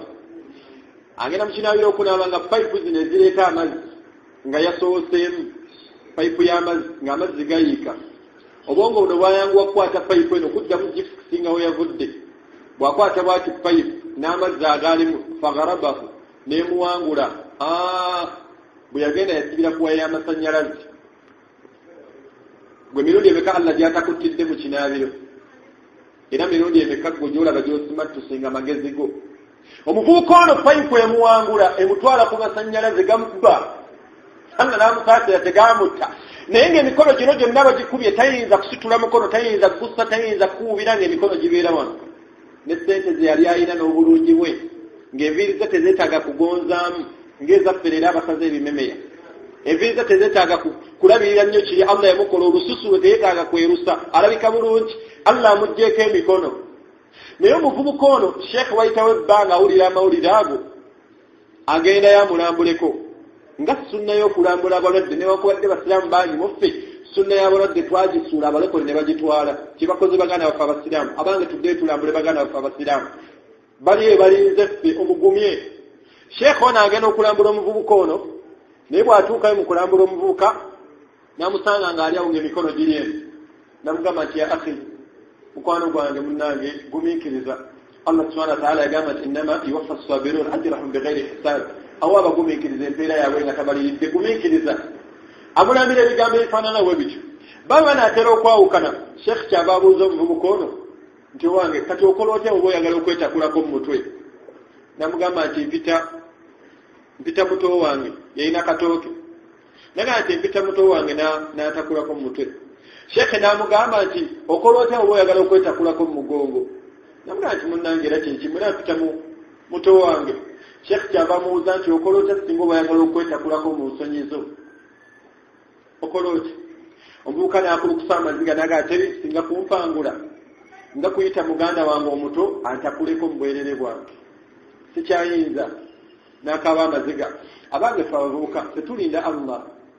agenda mu kinaabiro okunaaba nga payipu zino ezireeta amazzi nga yasooseemu payipu y'amazzi ng'amazzi gayiika obwongo buno bwayanguwa kukwata payipu eno kuddamu gifukusinga we yavudde bw'akwata bwati payipu n'amazzi agaalimu fagarabahu n'emuwangula bwe yagenda yasibira ku waya y'amasannyalaze gwe mirundi emeka Allah gyatakuttidde mu kinaabiro era mirundi emeka gojolaba gyosimattusinga magezi go omuvubuka ono payipu emuwangula emutwala ku masannyalaze gamubba Allah n'amusaasira tegamutta naye ng'emikono gino gyonna bagikubye tayinza kusitula mukono tayinza kussa tayinza kuwubira ng'emikono gibeera wano ne ssente ze yali alina n'obulungi bwe ng'enviiri ze tezeetaaga kugonzaamu ng'ezaffe leero abasaze ebimemeya enviiri ze tezeetaaga kulabirira nnyo kiri Allah yamukola olususu lwe teyeetaaga kwerusa alabika bulungi Allah amugjeeko emikono naye omuvubuka ono sheekh wayitawo ebbanga awulira amawulire ago agenda yamulambuleko nga sunna y'okulambula abalwadde newankubadde basiraamu bangi muffe sunna y'abalwadde twagisuula abalokole ne bagitwala kibakoze baganda baffe abasiraamu abange tuddeyo tulambule baganda baffe abasiraamu baliyo balinze ffe omugumye sheekh ono agenda okulambula omuvubuka ono naye bw'atuukayo mu kulambula omuvubuka namusanga ng'ali awo ng'emikono giri eno namugamba nti ya akhi mukwano gwange munnange gumiikiriza Allah subhanahu wa ta'ala yagamba nti innama yuwaffa as-sabirun ajrahum bighayri hisab awo abagumiikiriza empeera yaabwe nga tabaliridde gumiikiriza amulambira ebigambo ebifaanana bwe bityo baba naatera okwawukana sheekh kyava abuuza omuvubuka ono nti owange kati okola otya oba oyagala okwetakulako mu mutwe namugamba nti mpita mpita muto wange yalina katooke nagaa nti mpita muto wange n'atakulako mu mutwe sheekhe n'amugamba nti okola otya oba oyagala okwetakulako mu mugongo namugamba nti munnange era kyenkimu era mpita muto wange sheekhe kyava amubuuza nti okola otya singa oba oyagala okwetakulako mu nsonyizo okola otya omuvubuka n'akulukusa amaziga nagaa teri singa kumpangula nga kuyita muganda wange omuto antakuleko mu bwerere bwange sikyayinza n'akaaba amaziga abange fe abavubuka tetulinda Allah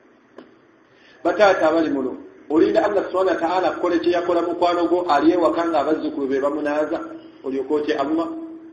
bataata abali muno olinda Allah subhanahu wa ta'ala akole kye yakola mukwano gwo ali ewaka nga abazzukulu be bamunaaza olyoka otye Allah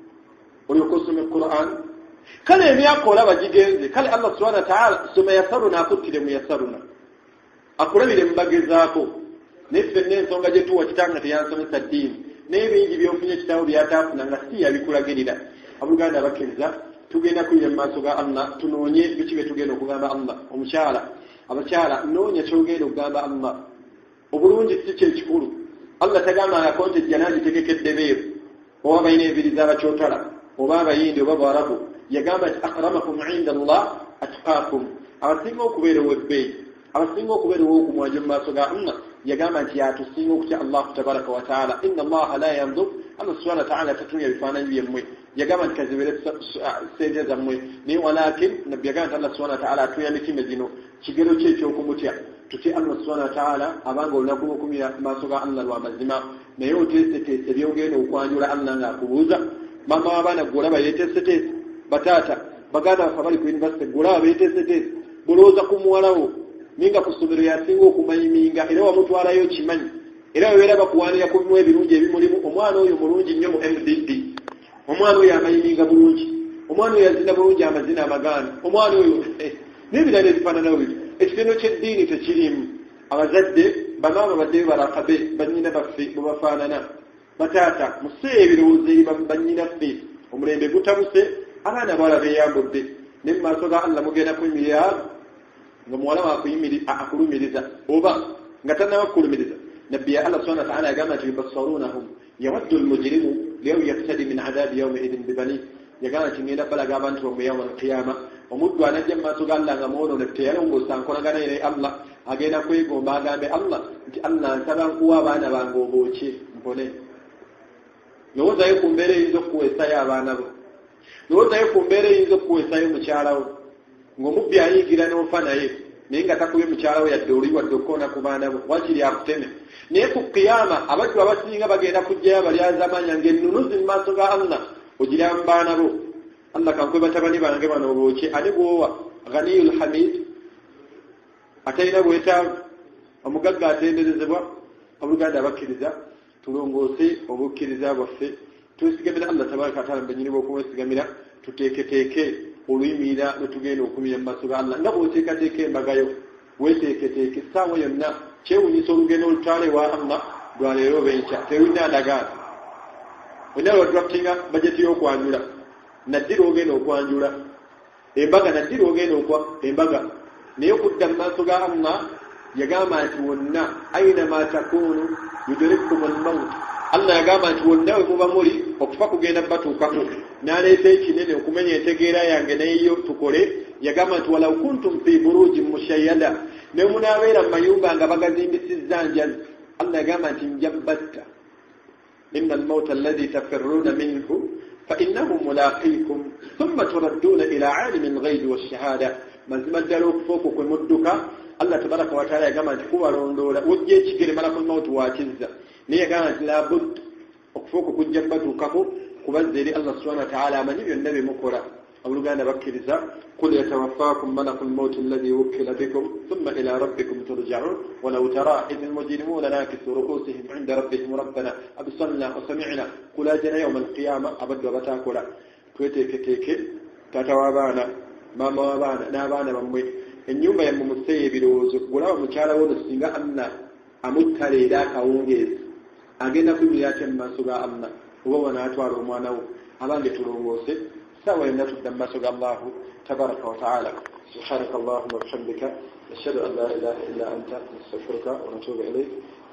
olyoka osome Qur'an kale emyaka olaba gigenze kale Allah subhanahu wa ta'ala soma yasaruna akuttire mu yasaruna akulabire mu bagezaako neffe n'ensonga gye tuwa kitanga teyansomesa ddiini n'ebingi by'ofunye ekitabo byataafuna nga si yabikulagirira abuganda abakkiriza tugenda kuyira mu maaso ga Allah tunoonye biki bye tugenda okugamba Allah omukyala abakyala noonya kyogenda okugamba Allah obulungi si kyekikulu Allah tagambanga konti jjanaazi tegekedde beeru oba balina enviri z'abakyotala oba abayindi oba bwarabu yagamba nti akramakum inda Allah atqaakum abasinga okubeera ow'ebbeeyi abasinga okubeera ow'okumwanja mu maaso ga Allah yagamba nti yatusinga okutya Allah tabaraka wa taala inna Allah la yanzur Allah subhanahu wa ta'ala tatunya bifaananyi byemmwe yagamba nti kazibere sente zammwe naye walakin nabbi yagamba nti Allah subhanahu wa ta'ala atunya mitima gino kigero kye ekyokumutya tutye Allah subhanahu wa ta'ala abanga olunaku lw'okumira maaso ga Allah lwa mazima naye oteeseteese byogenda okwanjula Allah ng'akubuuza mama w'abaana gwolaba yeeteeseteese bataata baganda bafe bali ku yunivasite gwolaba beeteeseteese bulowooza ku muwalawo minga ku ssomero yasinga okumanyiminga era wamutwalayo kimanyi era webeera bakuwaanira ku bimu ebirungi ebimulimu omwana oyo mulungi nnyo mu M D D omwana oyo amanyiminga bulungi omwana oyo yazina bulungi amazina amagaana omwana oyo n'ebirala ebifaananawo biri ekitendo ky'eddiini tekirimu abazadde bamaama baddeyo barakabe bannyina baffe bwe bafaanana bataata muse ebirowoozo bannyinaffe omulembe gutabuse abaana bawala beeyambudde ne mu maaso ga Allah mugenda kuyimirira nga muwala akulumiriza oba nga tannaba kukulumiriza nabbi ya Allah subhanahu wa ta'ala yagamba nti yubassarunahum yawaddu almujrimu liyaw yaftadi min adabi yawmaidin bibani yagamba nti ngenda balaga abantu bamwe yawma alqiyama omuddu anajja mu maaso ga Allah nga mwonoone teyalongoosa nkolagana ye Allah agenda kwegomba agambe Allah nti Allah nsaba nkuwa abaana bange obookye mpone lowoozayo ku mbeera eyinza okuweesayo abaana bo lowoozayo ku mbeera eyinza okuweesayo mukyalawo ng'omubbi ayigira n'ofa naye naye nga takubye mukyala we yadde oli wadde okkoona ku baana bo wakiri akuteme naye ku kiyama abaddu abasinga bagenda kujjayo abalyazamanya ng'ennunuzi mu maaso ga Allah ogira mu baana bo Allah kankwe batabani bange bano obookye ani gwowa ghaniyul hamid atalina bwetaavu omugagga atenderezebwa obuganda abakkiriza tulongoose obukkiriza bwaffe twesigamira Allah tabaraka wa taala mbenyini bw'okumwesigamira tuteeketeeke oluyimirira lwe tugenda okumira mu maaso ga Allah nga bw'oteekateeka embagayo weeteeketeeke essaawa yonna kyewunyisa olugendo olutwala ewa Allah lwaleero benkya tewulina ndagaano wonna lwadraftinga bajeti y'okwanjula naddira ogenda okwanjula embaga naddira ogenda okwa embaga naye okudda mu maaso ga Allah yagamba nti wonna ainama takunu yudrikkum almaut Allah yagamba nti wonna we muba muli okufa kugenda batuukako n'aleeta ekinene okumenya entegeera yange neyo tukole yagamba nti walaw kuntum fi burujin mushayyada ne munaabeera mu mayumba nga bagazimbisizza njazi Allah yagamba nti njabbatta inna almauta alladhi tafirruna minhu فإنه ملاقيكم ثم تردون إلى عالم الغيب والشهادة mazima ddala okufa okwo kwe mudduka Allah tabaraka wa taala yagamba nti kubalondoola ojja ekigere malakul mauti wakizza naye yagamba nti labud okufa okwo kujja kubatuukako kubazza eri Allah subhanahu wa taala amanyi byonna bye mukola abooluganda bakkiriza qul yatawaffakum malakul mauti alladhi wukkila bikum thumma ila rabbikum turja'un walaw tara idh almujrimuna nakisu ru'usihim 'inda rabbihim rabbana absarna wa sami'na qul ajana yawm alqiyamah abaddu batakola tweteeketeeke tata w'abaana mama w'abaana n'abaana bammwe ennyumba yammwe museeyo ebirowoozo gulaba mukyala wo singa amna amuttaleera akawungeezi agenda kunyira atya mu maaso ga amna oba wanaatwala omwana wo abange tulongoose سوى النفس لما سوى الله تبارك وتعالى سبحانك اللهم وبحمدك نشهد أن لا إله إلا أنت نستغفرك ونتوب إليك